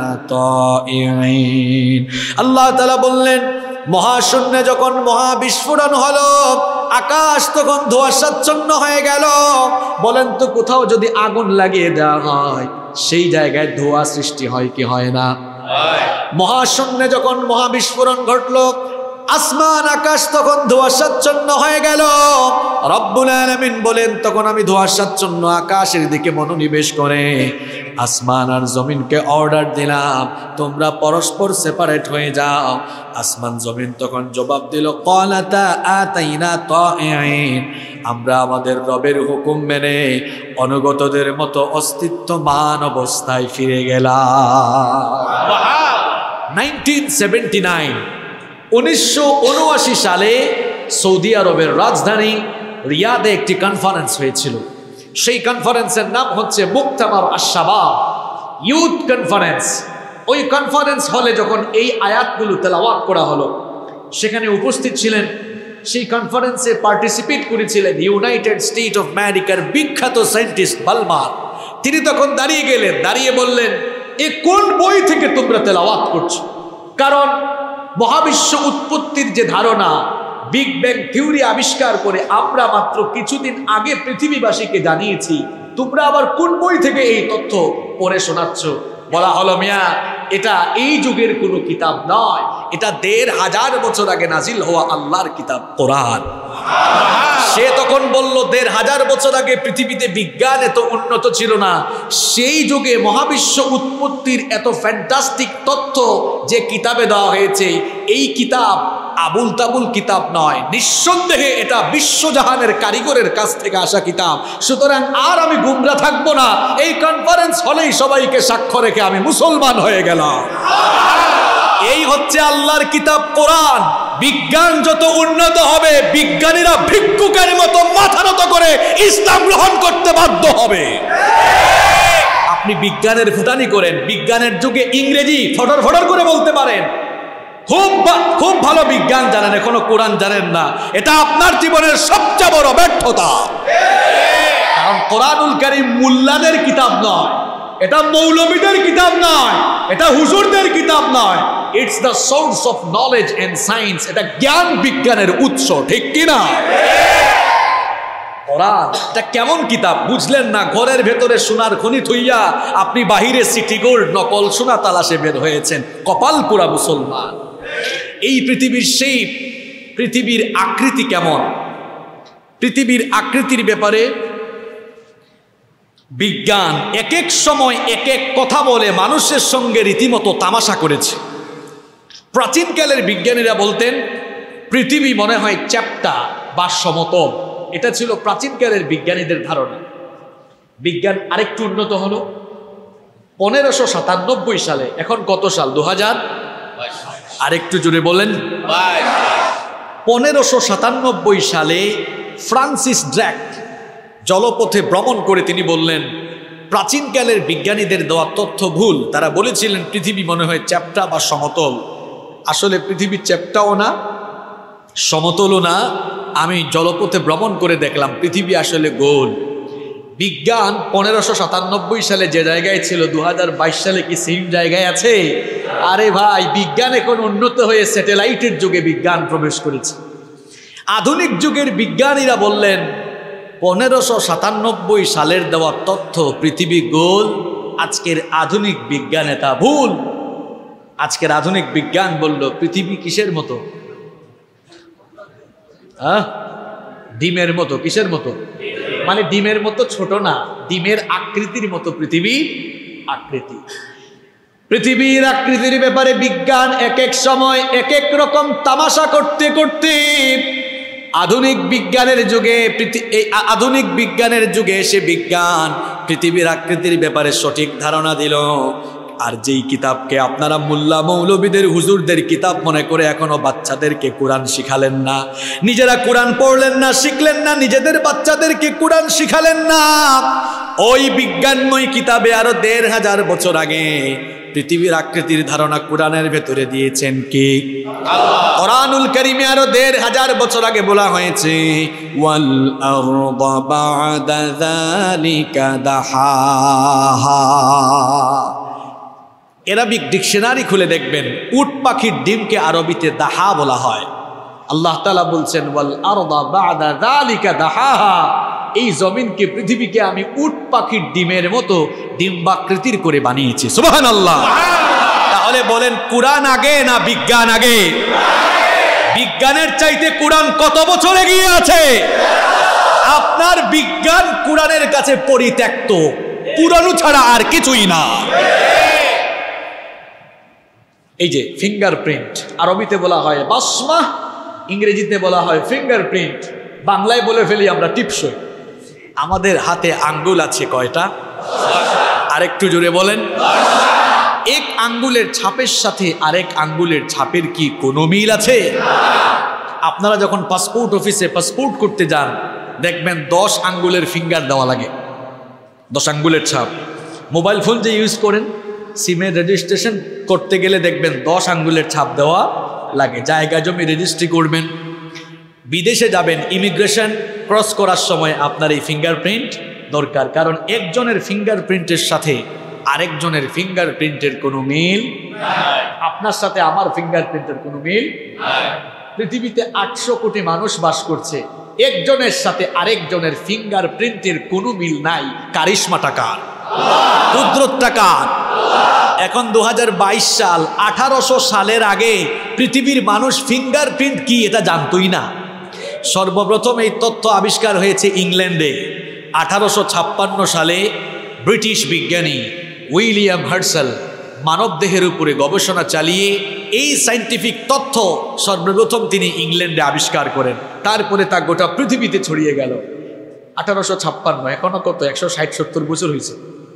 طائعين। আল্লাহ তাআলা বললেন, মহাশূন্যে যখন মহাবিস্ফোরণ হলো, আকাশ তখন ধোঁয়াচ্ছন্ন হয়ে গেল। বলেন তো, কোথাও যদি আগুন লাগিয়ে দেওয়া হয় সেই জায়গায় ধোঁয়া সৃষ্টি হয় কি হয় না? মহাশূন্যে যখন মহাবিস্ফোরণ ঘটলো, আসমান আকাশ তখন ধোঁয়াচ্ছন্ন হয়ে গেল। রব্বুল আলামিন বলেন, তখন আমি ধোঁয়াচ্ছন্ন আকাশের দিকে মনোনিবেশ করে আসমান আর জমিনকে অর্ডার দিলাম, তোমরা পরস্পর সেপারেট হয়ে যাও। আসমান জমিন তখন জবাব দিল, ক্বালাতা আতাইনা তাইঈন, আমরা আমাদের রবের হুকুম মেনে অনুগতদের মতো অস্তিত্বমান অবস্থায় ফিরে গেলাম। নাইনটিন সেভেন্টি নাইন উনিশশো উনআশি সালে সৌদি আরবের রাজধানী রিয়াদে একটি কনফারেন্স হয়েছিল। সেই কনফারেন্সের নাম হচ্ছে মুক্তামার আশ-শাবাব, ইউথ কনফারেন্স। ওই কনফারেন্স হলে যখন এই আয়াতগুলো তেলাওয়াত করা হলো, সেখানে উপস্থিত ছিলেন, সেই কনফারেন্সে পার্টিসিপেট করেছিলেন ইউনাইটেড স্টেট অফ আমেরিকার বিখ্যাত সায়েন্টিস্ট বালমার। তিনি তখন দাঁড়িয়ে গেলেন, দাঁড়িয়ে বললেন, এ কোন বই থেকে তোমরা তেলাওয়াত করছো? কারণ মহাবিশ্ব উৎপত্তির যে ধারণা, বিগ ব্যাং থিওরি আবিষ্কার করে আমরা মাত্র কিছুদিন আগে পৃথিবীবাসীকে জানিয়েছি, তোমরা আবার কোন বই থেকে এই তথ্য পড়ে শোনাচ্ছ? বলা হলো, মিয়া, এটা এই যুগের কোনো কিতাব নয়, এটা দেড় হাজার বছর আগে নাজিল হওয়া আল্লাহর কিতাব কোরআন। সে তখন বলল, দেড় হাজার বছর আগে পৃথিবীতে বিজ্ঞান এত উন্নত ছিল না, সেই যুগে মহাবিশ্ব উৎপত্তির এত ফ্যান্টাস্টিক তথ্য যে কিতাবে দেওয়া হয়েছে, এই কিতাব আবুল তাবুল কিতাব নয়, নিঃসন্দেহে এটা বিশ্বজাহানের কারিগরের কাছ থেকে আসা কিতাব। সুতরাং আর আমি গুমরা থাকবো না, এই কনফারেন্স হলেই সবাইকে সাক্ষ্য রেখে আমি মুসলমান হয়ে গেলাম। এই হচ্ছে আল্লাহর কিতাব কোরআন। বিজ্ঞান যত উন্নত হবে, বিজ্ঞানীরা ভিক্ষুকের মতো মাথা নত করে ইসলাম গ্রহণ করতে বাধ্য হবে। আপনি বিজ্ঞানের ফুটানি করেন, বিজ্ঞানের যুগে ইংরেজি ফটর ফটর করে বলতে পারেন, খুব খুব ভালো বিজ্ঞান জানেন, এখনো কোরআন জানেন না, এটা আপনার জীবনের সবচেয়ে বড় ব্যর্থতা। কারণ কোরআনুল কারীম মুল্লাদের কিতাব নয়, এটা মৌলবীদের কিতাব নয়, এটা হুজুরদের কিতাব নয়, it's the source of knowledge and science, এটা জ্ঞান বিজ্ঞানের উৎস, ঠিক কিনা? কোরআন এটা কেমন কিতাব বুঝলেন না? ঘরের ভেতরে সোনার খনি থইয়া আপনি বাহিরে সিটি গোল্ড নকল সোনা তালাশে বের হয়েছেন, কপাল পোড়া মুসলমান। এই পৃথিবীর সেই পৃথিবীর আকৃতি কেমন? পৃথিবীর আকৃতির ব্যাপারে বিজ্ঞান এক এক সময় এক এক কথা বলে মানুষের সঙ্গে রীতিমতো তামাশা করেছে। প্রাচীনকালের বিজ্ঞানীরা বলতেন পৃথিবী মনে হয় চ্যাপ্টা বা সমতল, এটা ছিল প্রাচীনকালের বিজ্ঞানীদের ধারণা। বিজ্ঞান আরেকটু উন্নত হলো পনেরোশো সাতানব্বই সালে, এখন কত সাল? দু হাজার আরেকটু জুড়ে বলেন। পনেরোশো সাতানব্বই সালে ফ্রান্সিস ড্রাক জলপথে ভ্রমণ করে তিনি বললেন, প্রাচীনকালের বিজ্ঞানীদের দেওয়া তথ্য ভুল। তারা বলেছিলেন পৃথিবী মনে হয় চ্যাপ্টা বা সমতল। আসলে পৃথিবী চ্যাপ্টাও না, সমতলও না। আমি জলপথে ভ্রমণ করে দেখলাম পৃথিবী আসলে গোল। বিজ্ঞান পনেরোশো সাতানব্বই সালে যে জায়গায় ছিল দু হাজার বাইশ সালে কি সেম জায়গায় আছে? আরে ভাই, বিজ্ঞান এখন উন্নত হয়ে স্যাটেলাইটের যুগে বিজ্ঞান প্রবেশ করেছে। আধুনিক যুগের বিজ্ঞানীরা বললেন পনেরোশো সাতানব্বই সালের দেওয়া তথ্য পৃথিবী গোল, আজকের আধুনিক বিজ্ঞানে তা ভুল। আজকের আধুনিক বিজ্ঞান বলল পৃথিবী কিসের মতো? হ্যাঁ, ডিমের মতো। কিসের মতো? মানে ডিমের মতো ছোট না, ডিমের আকৃতির মতো পৃথিবী আকৃতি। পৃথিবীর আকৃতির ব্যাপারে বিজ্ঞান এক এক সময় এক এক রকম তামাশা করতে করতে আধুনিক বিজ্ঞানের যুগে এই আধুনিক বিজ্ঞানের যুগে এসে বিজ্ঞান পৃথিবীর আকৃতির ব্যাপারে সঠিক ধারণা দিল। আর যেই কিতাবকে আপনারা মোল্লা মৌলবীদের হুজুরদের কিতাব মনে করে এখনো বাচ্চাদেরকে কোরআন শিখালেন না, নিজেরা কোরআন পড়লেন না, শিখলেন না, নিজেদের বাচ্চাদেরকে কোরআন শিখালেন না, ওই বিজ্ঞানময় কিতাবে আরো দেড় হাজার বছর আগে পৃথিবীর আকৃতির ধারণা কোরআনের ভেতরে দিয়েছেন কে? আল্লাহ। কোরআনুল কারীমে আরো দেড় হাজার বছর আগে বলা হয়েছে ওয়াল আরদা বা'দা যালিকা দাহাহা। এরাবিক ডিকশনারি খুলে দেখবেন উট পাখির ডিমকে আরবিতে দাহা বলা হয়। আল্লাহ তাআলা বলছেন ওয়াল আরদা বা'দা যালিকা দাহাহা, এই জমিনকে পৃথিবীকে আমি উট পাখির ডিমের মতো ডিম্বাকৃতির করে বানিয়েছি। সুবহানাল্লাহ। তাহলে বলেন কোরআন আগে না বিজ্ঞান আগে? বিজ্ঞানের চাইতে কোরআন কত বছর এগিয়ে আছে? আপনার বিজ্ঞান কোরআনের কাছে পরিত্যক্ত, পুরানো ছাড়া আর কিছুই না। এই যে ফিঙ্গারপ্রিন্ট, আরবিতে বলা হয় বাসমা, ইংরেজিতে বলা হয় ফিঙ্গারপ্রিন্ট, বাংলায় বলে ফেলি আমরা টিপসই। আমাদের হাতে আঙ্গুল আছে কয়টা? আরেকটু জোরে বলেন। এক আঙ্গুলের ছাপের সাথে আরেক আঙ্গুলের ছাপের কি কোনো মিল আছে? আপনারা যখন পাসপোর্ট অফিসে পাসপোর্ট করতে যান দেখবেন দশ আঙ্গুলের ফিঙ্গার দেওয়া লাগে, দশ আঙ্গুলের ছাপ। মোবাইল ফোন যে ইউজ করেন সিমের রেজিস্ট্রেশন করতে গেলে দেখবেন দশ আঙ্গুলের ছাপ দেওয়া লাগে। জায়গা জমি রেজিস্ট্রি করবেন, বিদেশে যাবেন, ইমিগ্রেশন ক্রস করার সময় আপনার এই ফিঙ্গারপ্রিন্ট দরকার, কারণ একজনের ফিঙ্গারপ্রিন্টের সাথে আরেকজনের ফিঙ্গারপ্রিন্টের কোনো মিল নাই। আপনার সাথে আমার ফিঙ্গারপ্রিন্টের কোনো মিল নাই। পৃথিবীতে আটশো কোটি মানুষ বাস করছে, একজনের সাথে আরেকজনের ফিঙ্গারপ্রিন্টের কোনো মিল নাই। কারিশমাটা কার? কুদরতটা কার? এখন দু হাজার বাইশ সাল, আঠারোশো সালের আগে পৃথিবীর মানুষ ফিঙ্গারপ্রিন্ট কি এটা জানতই না। সর্বপ্রথম এই তথ্য আবিষ্কার হয়েছে ইংল্যান্ডে আঠারোশো ছাপ্পান্ন সালে। ব্রিটিশ বিজ্ঞানী উইলিয়াম হার্সেল মানবদেহের উপরে গবেষণা চালিয়ে এই সায়েন্টিফিক তথ্য সর্বপ্রথম তিনি ইংল্যান্ডে আবিষ্কার করেন। তারপরে তা গোটা পৃথিবীতে ছড়িয়ে গেল। আঠারোশো ছাপ্পান্ন, এখনো কত একশো ষাট সত্তর বছর হয়েছে।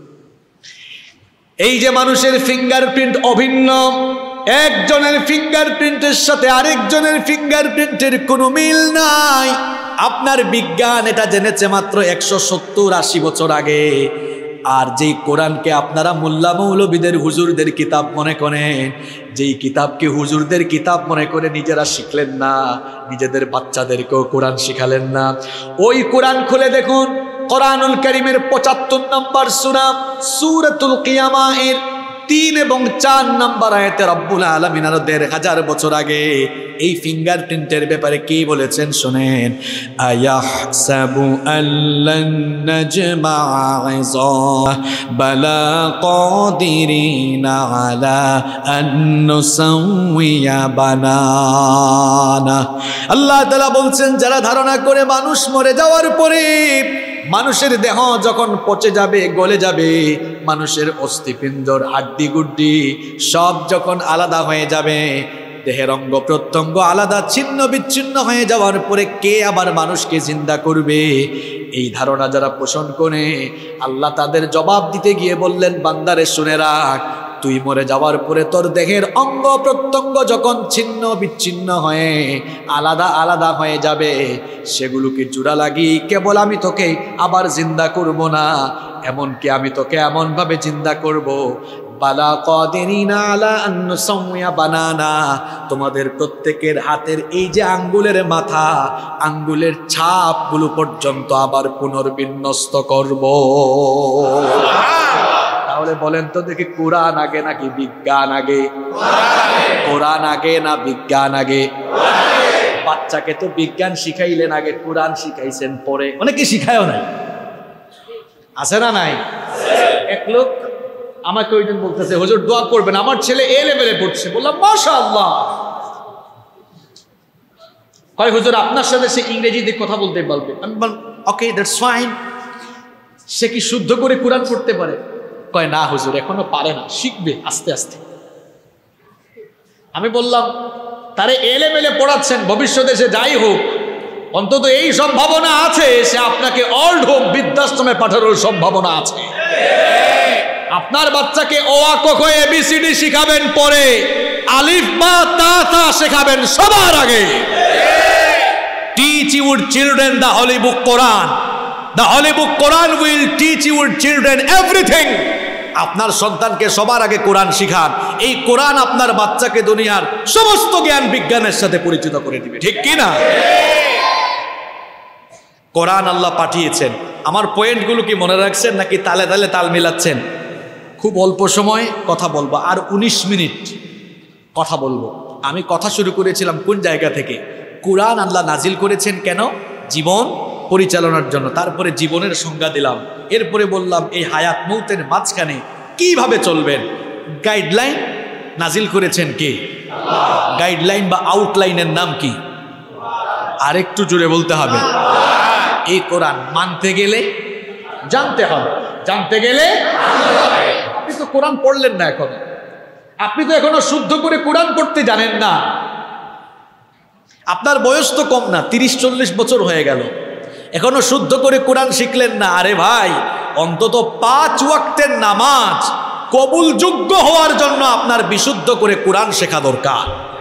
এই যে মানুষের ফিঙ্গারপ্রিন্ট অভিন্ন, একজনের ফিঙ্গারপ্রিন্টের সাথে আরেকজনের ফিঙ্গারপ্রিন্টের কোনো মিল নাই। আপনার বিজ্ঞান এটা জেনেছে মাত্র একশো সত্তর আশি বছর আগে। আর যেই কোরআনকে আপনারা মোল্লা মৌলবীদের হুজুরদের কিতাব মনে করেন, যেই কিতাবকে হুজুরদের কিতাব মনে করে নিজেরা শিখলেন না, নিজেদের বাচ্চাদেরকেও কোরআন শিখালেন না, ওই কোরআন খুলে দেখুন কোরআনুল কারীমের পঁচাত্তর নম্বর সূরা সূরাতুল কিয়ামা এর তিন এবং চার নম্বর আয়াতে রব্বুল আলামিন আরো দেড় হাজার বছর আগে এই ফিঙ্গারপ্রিন্টের ব্যাপারে কি বলেছেন শুনেন। আয়াহসাবু আল্লান নাজমা'a 'ইযামা বালা কাদিরিনা আলা আন নুসাউইয়া বানানা। আল্লাহ তাআলা বলছেন যারা ধারণা করে মানুষ মরে যাওয়ার পরে মানুষের দেহ যখন পচে যাবে, গলে যাবে, মানুষের অস্থিপিণ্ডর হাড্ডি গুড্ডি সব যখন আলাদা হয়ে যাবে, দেহের অঙ্গ প্রত্যঙ্গ আলাদা ছিন্ন বিচ্ছিন্ন হয়ে যাওয়ার পরে কে আবার মানুষকে জিন্দা করবে, এই ধারণা যারা পোষণ করে আল্লাহ তাদের জবাব দিতে গিয়ে বললেন বান্দারে শুনে রাখ, তুই মরে যাওয়ার পরে তোর দেহের অঙ্গ প্রত্যঙ্গ যখন ছিন্ন বিচ্ছিন্ন হয়ে আলাদা আলাদা হয়ে যাবে, সেগুলোকে জোড়া লাগি কেবল আমি তোকে আবার জিন্দা করব না, এমনকি আমি তোকে এমনভাবে জিন্দা করব বালা কাদিরিনা আলা আন নুসাওয়িয়া বানানা, তোমাদের প্রত্যেকের হাতের এই যে আঙ্গুলের মাথা, আঙ্গুলের ছাপগুলো পর্যন্ত আবার পুনর্বিন্যস্ত করব। তাহলে বলেন তো দেখি, কোরআন আগে নাকি বিজ্ঞান আগে? কোরআন আগে না বিজ্ঞান আগে? বাচ্চাকে তো বিজ্ঞান শিখাইলেন আগে, কোরআন শিখাইছেন পরে। অনেকে শিখায়ও নাই, আছে না নাই? এক লোক আমাকে ওই দিন বলতেছে, হুজুর দোয়া করবেন, আমার ছেলে এ লেভেলে পড়ছে। বললাম মাশাআল্লাহ। কয় হুজুর আপনার সাথে সে ইংরেজিতে কথা বলতে পারবে। আমি বললাম ওকে, দ্যাটস ফাইন। সে কি শুদ্ধ করে কোরআন পড়তে পারে? কয় না হুজুর, এখনো পারে না, শিখবে আস্তে আস্তে। আমি বললাম তারে এ লেভেলে পড়াচ্ছেন, ভবিষ্যতে সে যাই হোক, অন্তত এই সম্ভাবনা আছে সে আপনাকে ওল্ড হোম বৃদ্ধাশ্রমে পাঠানোর সম্ভাবনা আছে। আপনার বাচ্চাকে ও আ ক খ এবিসিডি শিখাবেন পরে, আলিফ বা তা তা শেখাবেন সবার আগে। Teach your children the holy book Quran. The holy book Quran will teach your children everything. আপনার সন্তানকে সবার আগে কোরআন শিখান। এই কোরআন আপনার বাচ্চাকে দুনিয়ার সমস্ত জ্ঞান বিজ্ঞানের সাথে পরিচিত করে দিবে, ঠিক কি না? কোরআন আল্লাহ পাঠিয়েছেন। আমার পয়েন্টগুলো কি মনে রাখছেন নাকি তালে তালে তাল মিলাচ্ছেন? খুব অল্প সময় কথা বলবো, আর উনিশ মিনিট কথা বলবো। আমি কথা শুরু করেছিলাম কোন জায়গা থেকে? কোরআন আল্লাহ নাজিল করেছেন কেন? জীবন পরিচালনার জন্য। তারপরে জীবনের সংজ্ঞা দিলাম। এরপরে বললাম এই হায়াত মৌতের মাঝখানে কিভাবে চলবেন। গাইডলাইন নাজিল করেছেন কে? গাইডলাইন বা আউটলাইনের নাম কি? আরেকটু জোরে বলতে হবে। এই কোরআন মানতে গেলে জানতে হবে, জানতে গেলে। আপনি তো কোরআন পড়লেন না এখন, আপনি তো এখনো শুদ্ধ করে কোরআন পড়তে জানেন না। আপনার বয়স তো কম না, তিরিশ চল্লিশ বছর হয়ে গেল, এখনো শুদ্ধ করে কোরআন শিখলেন না। আরে ভাই, অন্তত পাঁচ ওয়াক্তের নামাজ কবুলযোগ্য হওয়ার জন্য আপনার বিশুদ্ধ করে কোরআন শেখা দরকার।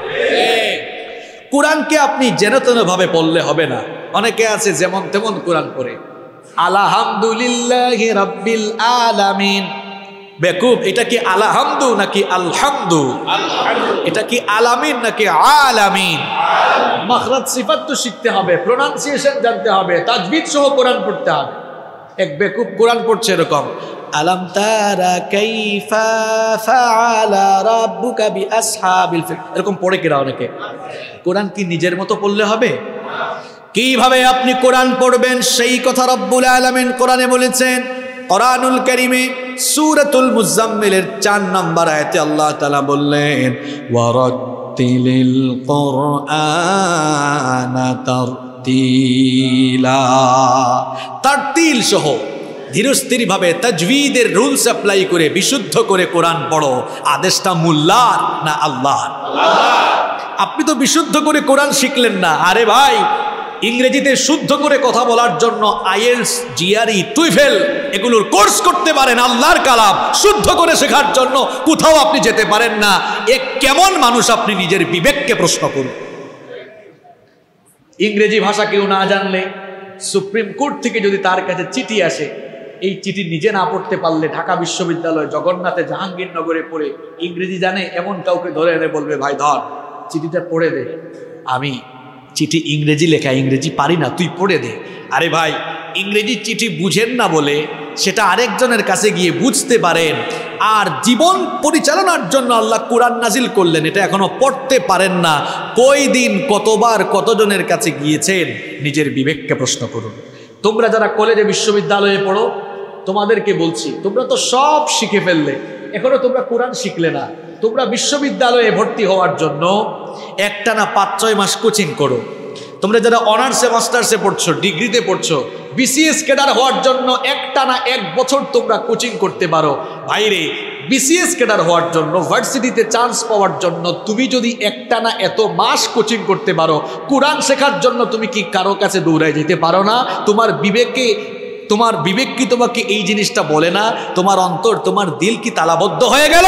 কোরআনকে আপনি যেন তেন ভাবে পড়লে হবে না। অনেকে আছে যেমন তেমন কোরআন পড়ে, আলহামদুলিল্লাহি রাব্বিল আলামিন। বেকুব, এটা কি আলহামদু নাকি আলহামদু? এটা কি আলামিন নাকি আলামিন? মাখরাজ সিফাত তো শিখতে হবে, প্রোনাউন্সিয়েশন জানতে হবে, তাজবিদ সহ কোরআন পড়তে হবে। এক বেকুব কোরআন পড়ছে এরকম, আলাম তারা কাইফা ফাআলা রাব্বুকা বিআসহাবিল ফিল, এরকম পড়ে কিনা অনেকে। কোরআন কি নিজের মতো পড়লে হবে? কিভাবে আপনি কোরআন পড়বেন সেই কথা রব্বুল আলামিন কোরআনে বলেছেন। কোরআনুল কারীমে সূরাতুল মুজাম্মিলের চার নম্বর আয়াতে আল্লাহ তাআলা বললেন, ওয়ারাত্তিলিল কুরআনা তারতিলা। তারতিল সহ ধীরস্থির ভাবে তাজবিদের রুলস অ্যাপ্লাই করে বিশুদ্ধ করে কোরআন পড়ো। আদেশটা মুল্লার না আল্লাহর? আপনি তো বিশুদ্ধ করে কোরআন শিখলেন না। আরে ভাই, ইংরেজিতে শুদ্ধ করে কথা বলার জন্য আইএলস, জিআরই, টুইফেল এগুলোর কোর্স করতে পারেন। আল্লাহর কালাম শুদ্ধ করে শেখার জন্য কোথাও আপনি যেতে পারেন না। এক কেমন মানুষ আপনি নিজের বিবেককে প্রশ্ন করুন। ইংরেজি ভাষা কেউ না জানলে, সুপ্রিম কোর্ট থেকে যদি তার কাছে চিঠি আসে, এই চিঠি নিজে না পড়তে পারলে ঢাকা বিশ্ববিদ্যালয় জগন্নাথে জাহাঙ্গীরনগরে পড়ে ইংরেজি জানে এমন কাউকে ধরে এনে বলবে, ভাই ধর চিঠিটা পড়ে দে, আমি চিঠি ইংরেজি লেখা, ইংরেজি পারি না, তুই পড়ে দে। আরে ভাই, ইংরেজি চিঠি বুঝেন না বলে সেটা আরেকজনের কাছে গিয়ে বুঝতে পারেন। আর জীবন পরিচালনার জন্য আল্লাহ কোরআন নাজিল করলেন, এটা এখনো পড়তে পারেন না। কই দিন কতবার কতজনের কাছে গিয়েছেন? নিজের বিবেককে প্রশ্ন করুন। তোমরা যারা কলেজে বিশ্ববিদ্যালয়ে পড়ো, তোমাদেরকে বলছি, তোমরা তো সব শিখে ফেললে, এখনো তোমরা কোরআন শিখলে না। তোমরা বিশ্ববিদ্যালয়ে ভর্তি হওয়ার জন্য একটানা পাঁচ ছয় মাস কোচিং করো। তোমরা যারা অনার্সে মাস্টার্সে পড়ছো, ডিগ্রিতে পড়ছো, বিসিএস ক্যাডার হওয়ার জন্য একটানা এক বছর তোমরা কোচিং করতে পারো। ভাইরে, বিসিএস ক্যাডার হওয়ার জন্য, ভার্সিটিতে চান্স পাওয়ার জন্য তুমি যদি একটানা এত মাস কোচিং করতে পারো, কোরআন শেখার জন্য তুমি কি কারো কাছে দৌড়ায় যেতে পারো না? তোমার বিবেকে, তোমার বিবেক কি তোমাকে এই জিনিসটা বলে না? তোমার অন্তর, তোমার দিল কি তালাবদ্ধ হয়ে গেল?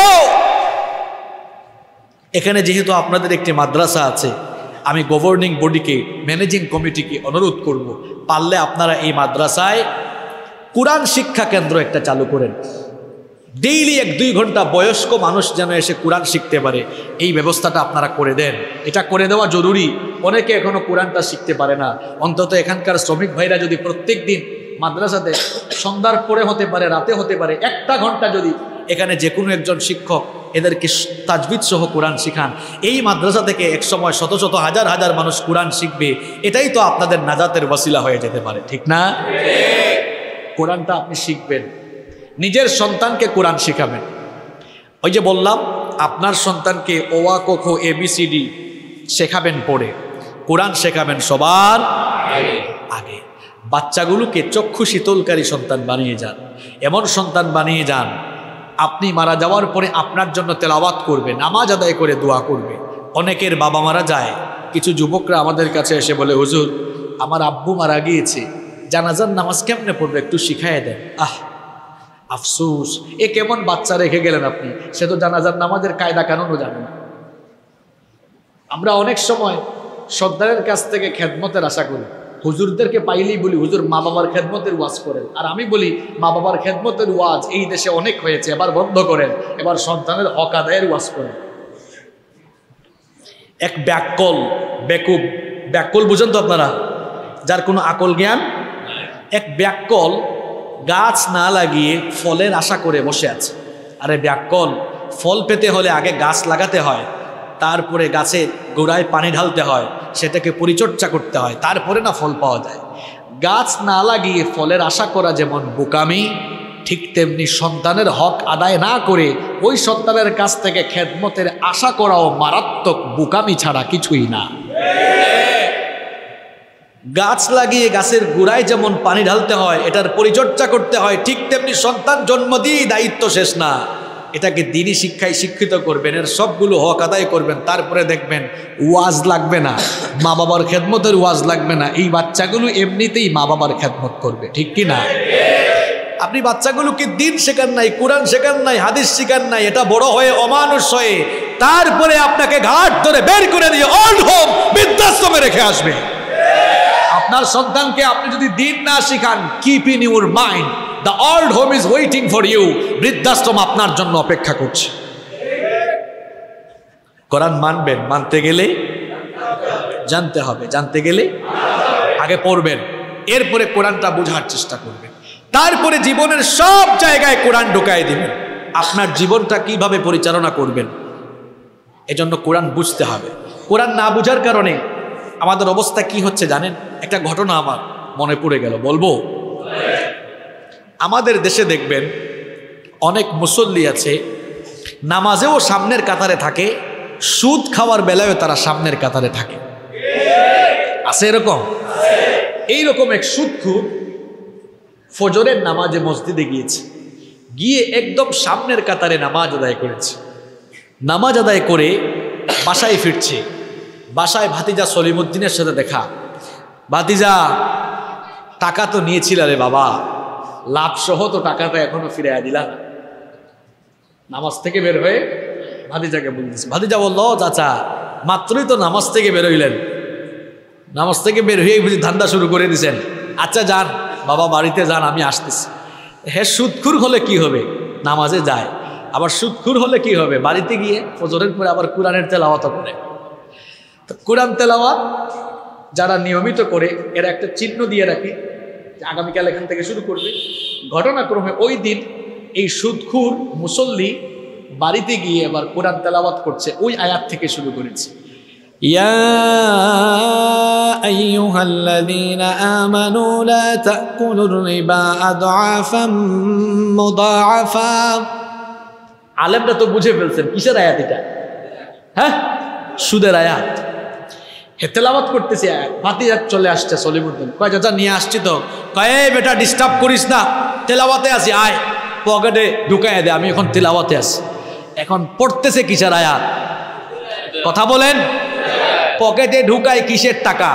এখানে যেহেতু আপনাদের একটি মাদ্রাসা আছে, আমি গভর্নিং বডিকে, ম্যানেজিং কমিটিকে অনুরোধ করব, পারলে আপনারা এই মাদ্রাসায় কোরআন শিক্ষা কেন্দ্র একটা চালু করেন। ডেইলি এক দুই ঘন্টা বয়স্ক মানুষ যেন এসে কোরআন শিখতে পারে, এই ব্যবস্থাটা আপনারা করে দেন। এটা করে দেওয়া জরুরি। অনেকে এখনো কোরআনটা শিখতে পারে না। অন্তত এখানকার শ্রমিক ভাইরা যদি প্রত্যেক দিন মাদ্রাসাতে সন্ধ্যার পরে হতে পারে, রাতে হতে পারে, একটা ঘন্টা যদি এখানে যে কোনো একজন শিক্ষক এদেরকে তাজবিদ সহ কোরআন শিখান, এই মাদ্রাসা থেকে এক সময় শত শত হাজার হাজার মানুষ কোরআন শিখবে। এটাই তো আপনাদের নাজাতের ওয়াসিলা হয়ে যেতে পারে, ঠিক না? কোরআনটা আপনি শিখবেন, নিজের সন্তানকে কোরআন শিখাবেন। ওই যে বললাম, আপনার সন্তানকে ওয়া ক খ এ বি সি ডি শেখাবেন পড়ে, কোরআন শেখাবেন সবার আগে। বাচ্চাগুলোকে চক্ষু শীতলকারী সন্তান বানিয়ে যান, এমন সন্তান বানিয়ে যান আপনি মারা যাওয়ার পরে আপনার জন্য তেলাওয়াত করবে, নামাজ আদায় করে দোয়া করবে। অনেকের বাবা মারা যায়, কিছু যুবকরা আমাদের কাছে এসে বলে, হুজুর আমার আব্বু মারা গিয়েছে, জানাজার নামাজ কেমনে পড়বে একটু শিখাইয়া দেন। আহ আফসোস, এ কেমন বাচ্চা রেখে গেলেন আপনি, সে তো জানাজার নামাজের কায়দা কানুনও জানে না। আমরা অনেক সময় সর্দারের কাছ থেকে খেদমতের আশা করি, হুজুরদেরকে পাইলেই বলি হুজুর মা বাবার খেদমতের ওয়াজ করেন। আর আমি বলি মা বাবার খেদমতের ওয়াজ এই দেশে অনেক হয়েছে, এবার বন্ধ করেন, এবার সন্তানের হক আদায়ের ওয়াজ করেন। এক ব্যাকল বেকুব, ব্যাকল বুঝেন তো আপনারা, যার কোনো আকল জ্ঞান, এক ব্যাকল গাছ না লাগিয়ে ফলের আশা করে বসে আছে। আরে ব্যাকল, ফল পেতে হলে আগে গাছ লাগাতে হয়, তারপরে গাছের গোড়ায় পানি ঢালতে হয়, সেটাকে পরিচর্যা করতে হয়, তারপরে না ফল পাওয়া যায়। গাছ না লাগিয়ে ফলের আশা করা যেমন বোকামি, ঠিক তেমনি সন্তানের হক আদায় না করে ওই সন্তানের কাছ থেকে খেদমতের আশা করাও মারাত্মক বোকামি ছাড়া কিছুই না। গাছ লাগিয়ে গাছের গোড়ায় যেমন পানি ঢালতে হয়, এটার পরিচর্যা করতে হয়, ঠিক তেমনি সন্তান জন্ম দিয়েই দায়িত্ব শেষ না, এটাকে দ্বীনি শিক্ষায় শিক্ষিত করবেন, এর সবগুলো হক আদায় করবেন। তারপরে দেখবেন ওয়াজ লাগবে না, মা বাবার খেদমতের ওয়াজ লাগবে না, এই বাচ্চাগুলো এমনিতেই মা বাবার খেদমত করবে, ঠিক কি না? আপনি বাচ্চাগুলোকে দিন শেখান নাই, কোরআন শেখান নাই, হাদিস শেখান নাই, এটা বড় হয়ে অমানুষ হয়ে তারপরে আপনাকে ঘাট ধরে বের করে দিয়ে ওল্ড হোম বৃদ্ধাশ্রমে রেখে আসবে। আপনার সন্তানকে আপনি যদি দিন না শিখান, keep in your mind the old home is waiting for you, বৃদ্ধাশ্রম আপনার জন্য অপেক্ষা করছে। কোরআন মানবেন, মানতে গেলে জানতে হবে, জানতে গেলে আগে পড়বেন, এরপরে কোরআনটা বোঝার চেষ্টা করবেন, তারপরে জীবনের সব জায়গায় কোরআন ঢুকায় দিবেন। আপনার জীবনটা কিভাবে পরিচালনা করবেন এজন্য কোরআন বুঝতে হবে। কোরআন না বুঝার কারণে আমাদের অবস্থা কি হচ্ছে জানেন? একটা ঘটনা আমার মনে পড়ে গেল, বলবো? আমাদের দেশে দেখবেন অনেক মুসল্লি আছে, নামাজেও সামনের কাতারে থাকে, সুদ খাওয়ার বেলায়ও তারা সামনের কাতারে থাকে। আছে এরকম? এইরকম এক সুদখোর ফজরের নামাজে মসজিদে গিয়েছে, গিয়ে একদম সামনের কাতারে নামাজ আদায় করেছে। নামাজ আদায় করে বাসায় ফিরছে, বাসায় ভাতিজা সলিমুদ্দিনের সাথে দেখা। ভাতিজা, টাকা তো নিয়েছিল রে বাবা, লাভ সহ তো টাকাটা এখনো ফিরাইয়া দিলা না। নামাজ থেকে বের হয়ে ভাতিজাকে বলতেছে, ভাতিজা বলল, চাচা মাত্রই তো নামাজ থেকে বের হইলেন, নামাজ থেকে বের হয়ে বুঝি ধান্দা শুরু করে দিছেন, আচ্ছা যান বাবা বাড়িতে যান, আমি আসতেছি। হ্যাঁ, সুদখুর হলে কি হবে? নামাজে যায়। আবার সুদখুর হলে কি হবে? বাড়িতে গিয়ে ফজরের পরে আবার কোরআনের তেলাওয়াত করে। তো কোরআন তেলাওয়াত যারা নিয়মিত করে এরা একটা চিহ্ন দিয়ে রাখে, আগামীকাল এখান থেকে শুরু করবে। ঘটনাক্রমে ওই দিন এই সুদখুর মুসল্লি বাড়িতে গিয়ে এবার কোরআন তেলাওয়াত করছে, ওই আয়াত থেকে শুরু করেছে। ইয়া আইয়ুহাল্লাযীনা আমানু লা তাকুলুর রিবা আদআফাম মুদাআফা। আলেমরা তো বুঝে ফেলছেন কিসের আয়াত এটা? হ্যাঁ, সুদের আয়াত। হে তেলাওয়াত করতেছে, ভাতিজা চলে আসছে সলিমুদ্দিন, কয় চাচা নিয়ে আসছি তো। কয় এই বেটা ডিস্টার্ব করিস না, তেলাওয়াতে আসি, আয় পকেটে ঢুকায় দে, আমি এখন তেলাওয়াতে আসি। এখন পড়তেছে কিসের আয়াত? কথা বলেন। পকেটে ঢুকায় কিসের টাকা?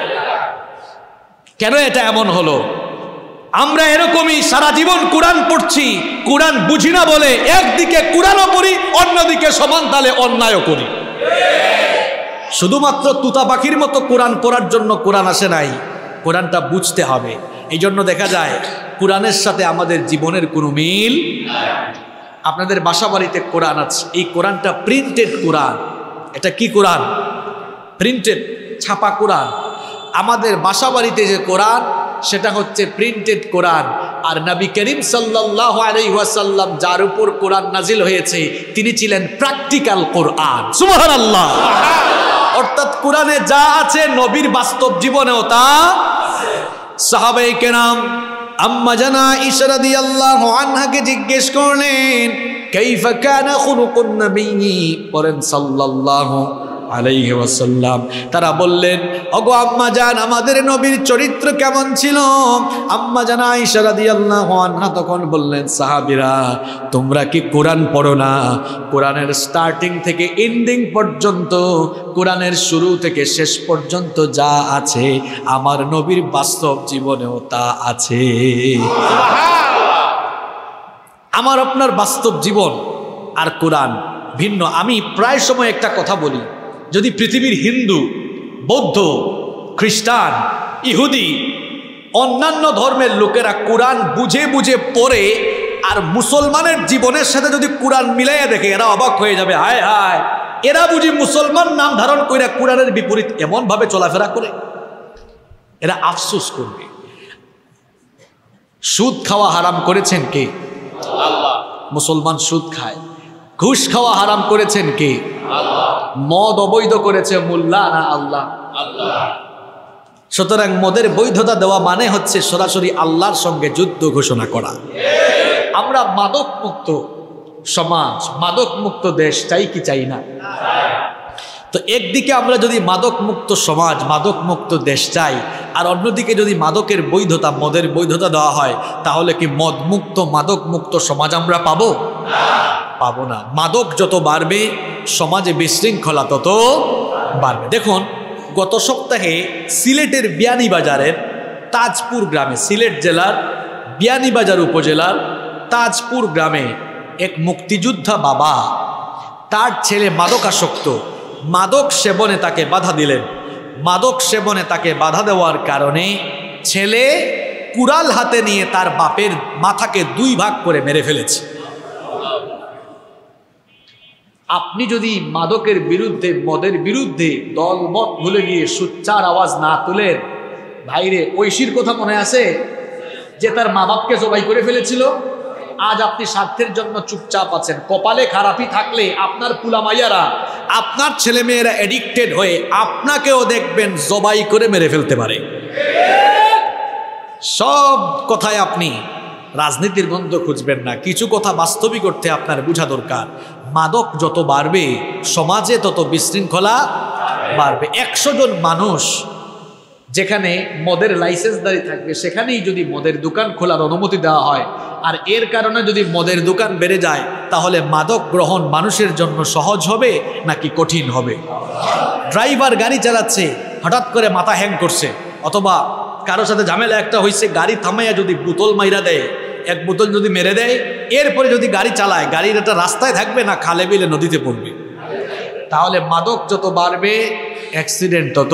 কেন এটা এমন হলো? আমরা এরকমই সারা জীবন কোরআন পড়ছি, কোরআন বুঝি না বলে একদিকে কোরআনও পড়ি, অন্যদিকে সমান তালে অন্যায়ও করি। শুধুমাত্র তুতা পাখির মতো কোরআন পড়ার জন্য কোরআন আসে নাই, কোরআনটা বুঝতে হবে। এই জন্য দেখা যায় কোরআনের সাথে আমাদের জীবনের কোনো মিল। আপনাদের বাসা বাড়িতে কোরআন আছে, এই কোরআনটা প্রিন্টেড কোরআন। এটা কি কোরআন? প্রিন্টেড, ছাপা কোরআন। আমাদের বাসা বাড়িতে যে কোরআন সেটা হচ্ছে প্রিন্টেড কোরআন। আর নবী করিম সাল্লাল্লাহু আলাইহি ওয়াসাল্লাম যার উপর কোরআন নাজিল হয়েছে তিনি ছিলেন প্র্যাকটিক্যাল কোরআন। সুবহানাল্লাহ। অর্থাৎ কোরআনে যা আছে নবীর বাস্তব জীবনেও তা আছে। সাহাবায়ে কেরাম আম্মা জানা আয়েশা রাদিয়াল্লাহু আনহাকে জিজ্ঞেস করলেন, কাইফা কানা খুলুকুন নবী, বলেন সাল্লাল্লাহু আলাইহি ওয়াসাল্লাম। তারা বললেন, ওগো আম্মা জান, আমাদের নবীর চরিত্র কেমন ছিল? আম্মা জান আয়েশা রাদিয়াল্লাহু আনহা তখন বললেন, সাহাবীরা তোমরা কি কোরআন পড়ো না? কোরআনের স্টার্টিং থেকে এন্ডিং পর্যন্ত, কোরআনের শুরু থেকে শেষ পর্যন্ত যা আছে আমার নবীর বাস্তব জীবনেও তা আছে। আমার আপনার বাস্তব জীবন আর কোরআন ভিন্ন। আমি প্রায় সময় একটা কথা বলি, যদি পৃথিবীর হিন্দু, বৌদ্ধ, খ্রিস্টান, ইহুদি, অন্যান্য ধর্মের লোকেরা কোরআন বুঝে বুঝে পড়ে আর মুসলমানের জীবনের সাথে যদি কোরআন মিলাইয়া দেখে, এরা অবাক হয়ে যাবে, হায় হায়, এরা বুঝি মুসলমান নাম ধারণ করে কোরআনের বিপরীত এমন ভাবে চলাফেরা করে। এরা আফসোস করবে। সুদ খাওয়া হারাম করেছেন কে? আল্লাহ। মুসলমান সুদ খায়। ঘুষ খাওয়া হারাম করেছেন কে? আল্লাহ। মদ অবৈধ করেছে মোল্লা না আল্লাহ? আল্লাহ। সুতরাং মদের বৈধতা দেওয়া মানে হচ্ছে সরাসরি আল্লাহর সঙ্গে যুদ্ধ ঘোষণা করা। আমরা মাদক মুক্ত সমাজ, মাদক মুক্ত দেশ চাই কি চাই না? তো একদিকে আমরা যদি মাদক মুক্ত সমাজ, মাদক মুক্ত দেশ চাই, আর অন্যদিকে যদি মাদকের বৈধতা, মদের বৈধতা দেওয়া হয়, তাহলে কি মদ মুক্ত, মাদক মুক্ত সমাজ আমরা পাবো? পাবো না। মাদক যত বাড়বে সমাজে বিশৃঙ্খলা তত বাড়বে। দেখুন, গত সপ্তাহে সিলেটের বিয়ানীবাজারের তাজপুর গ্রামে, সিলেট জেলার বিয়ানীবাজার উপজেলার তাজপুর গ্রামে এক মুক্তিযোদ্ধা বাবা, তার ছেলে মাদকাসক্ত, মাদক সেবনে তাকে বাধা দিলেন। মাদক সেবনে তাকে বাধা দেওয়ার কারণে ছেলে কুড়াল হাতে নিয়ে তার বাপের মাথাকে দুই ভাগ করে মেরে ফেলেছে। আপনি যদি মাদকের বিরুদ্ধে, মদের বিরুদ্ধে দল মত ভুলে গিয়ে সুচ্চার আওয়াজ না তুলেন, ভাইরে, ঐশীর কথা মনে আছে যে তার মা বাপকে জবাই করে ফেলেছিল? আজ আপনি স্বার্থের জন্য চুপচাপ আছেন। কপালে খারাপই থাকলে আপনার পুলামাইয়ারা, আপনার ছেলে মেয়েরা এডিক্টেড হয়ে আপনাকেও দেখবেন জবাই করে মেরে ফেলতে পারে। সব কথায় আপনি রাজনীতির গন্ধ খুঁজবেন না, কিছু কথা বাস্তবিক অর্থে আপনার বোঝা দরকার। মাদক যত বাড়বে সমাজে তত বিশৃঙ্খলা বাড়বে। একশো জন মানুষ যেখানে মদের লাইসেন্সদারি থাকবে সেখানেই যদি মদের দোকান খোলার অনুমতি দেওয়া হয়, আর এর কারণে যদি মদের দোকান বেড়ে যায়, তাহলে মাদক গ্রহণ মানুষের জন্য সহজ হবে নাকি কঠিন হবে? ড্রাইভার গাড়ি চালাচ্ছে, হঠাৎ করে মাথা হ্যাং করছে, অথবা কারোর সাথে ঝামেলা একটা হয়েছে, গাড়ি থামাইয়া যদি বোতল মাইরা দেয়, এক বোতল যদি মেরে দেয়, এরপরে যদি গাড়ি চালায়, গাড়ির একটা রাস্তায় থাকবে না খালে বিলে নদীতে পড়বে। তাহলে মাদক যত বাড়বে অ্যাক্সিডেন্ট তত,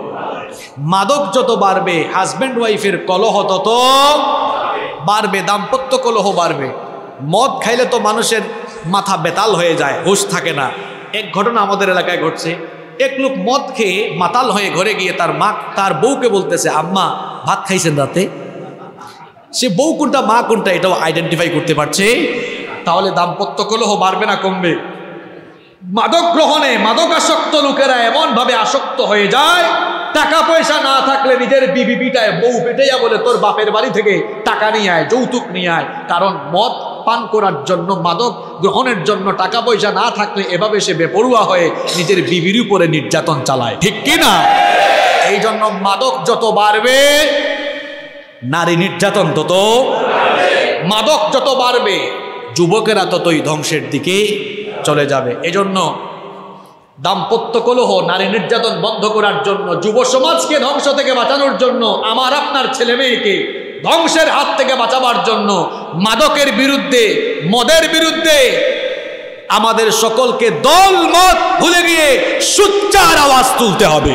মাদক যত বাড়বে হাজব্যান্ড ওয়াইফের কলহ তত বাড়বে, দাম্পত্য কলহ বাড়বে। মদ খাইলে তো মানুষের মাথা বেতাল হয়ে যায়, হুঁশ থাকে না। এক ঘটনা আমাদের এলাকায় ঘটছে। এক লোক মদ খেয়ে মাতাল হয়ে ঘরে গিয়ে তার মা, তার বউকে বলতেছে, আম্মা ভাত খাইছেন রাতে? সে বউ কোনটা মা কোনটা এটাও আইডেন্টিফাই করতে পারছে। তাহলে দাম্পত্য কলহ বাড়বে না কমবে? মাদক গ্রহণে মাদকাসক্ত লোকেরা এমন ভাবে আসক্ত হয়ে যায়, টাকা পয়সা না থাকলে নিজের বিবি পিটায়, বউ পেটাইয়া বলে তোর বাপের বাড়ি থেকে টাকা নিয়ে আয়, যৌতুক নিয়ে আয়। কারণ মদ পান করার জন্য, মাদক গ্রহণের জন্য টাকা পয়সা না থাকলে এভাবে সে বেপরুয়া হয়ে নিজের বিবির উপরে নির্যাতন চালায়, ঠিক কি না? এই জন্য মাদক যত বাড়বে নারী নির্যাতন তত, মাদক যত বাড়বে যুবকেরা ততই ধ্বংসের দিকে চলে যাবে। এজন্য দাম্পত্য কলহ, নারী নির্যাতন বন্ধ করার জন্য, যুব সমাজকে ধ্বংস থেকে বাঁচানোর জন্য, আমার আপনার ছেলে মেয়েকে ধ্বংসের হাত থেকে বাঁচাবার জন্য মাদকের বিরুদ্ধে, মদের বিরুদ্ধে আমাদের সকলকে দল মত ভুলে গিয়ে সুচ্চার আওয়াজ তুলতে হবে।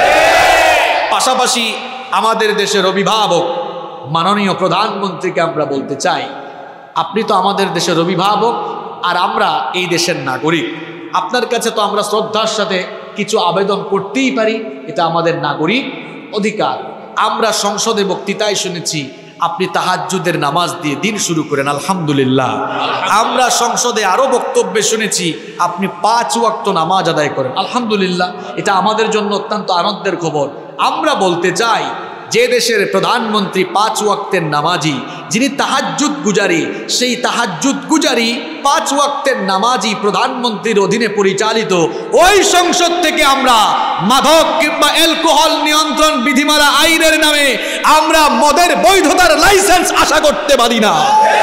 পাশাপাশি আমাদের দেশের অভিভাবক মাননীয় প্রধানমন্ত্রীকে আমরা বলতে চাই, আপনি তো আমাদের দেশের অভিভাবক, আর আমরা এই দেশের নাগরিক। আপনার কাছে তো আমরা শ্রদ্ধার সাথে কিছু আবেদন করতেই পারি, এটা আমাদের নাগরিক অধিকার। আমরা সংসদে বক্তৃতায় শুনেছি আপনি তাহাজ্জুদের নামাজ দিয়ে দিন শুরু করেন, আলহামদুলিল্লাহ। আমরা সংসদে আরো বক্তব্যে শুনেছি আপনি পাঁচ ওয়াক্ত নামাজ আদায় করেন, আলহামদুলিল্লাহ। এটা আমাদের জন্য অত্যন্ত আনন্দের খবর। আমরা বলতে চাই যে দেশের প্রধানমন্ত্রী পাঁচ ওয়াক্তের নামাজি, যিনি তাহাজ্জুদ গুজারি, সেই তাহাজ্জুদ গুজারি পাঁচ ওয়াক্তের নামাজি প্রধানমন্ত্রীর অধীনে পরিচালিত ওই সংসদ থেকে আমরা মাদক কিংবা অ্যালকোহল নিয়ন্ত্রণ বিধিমালা আইনের নামে আমরা মদের বৈধতার লাইসেন্স আশা করতে পারি না।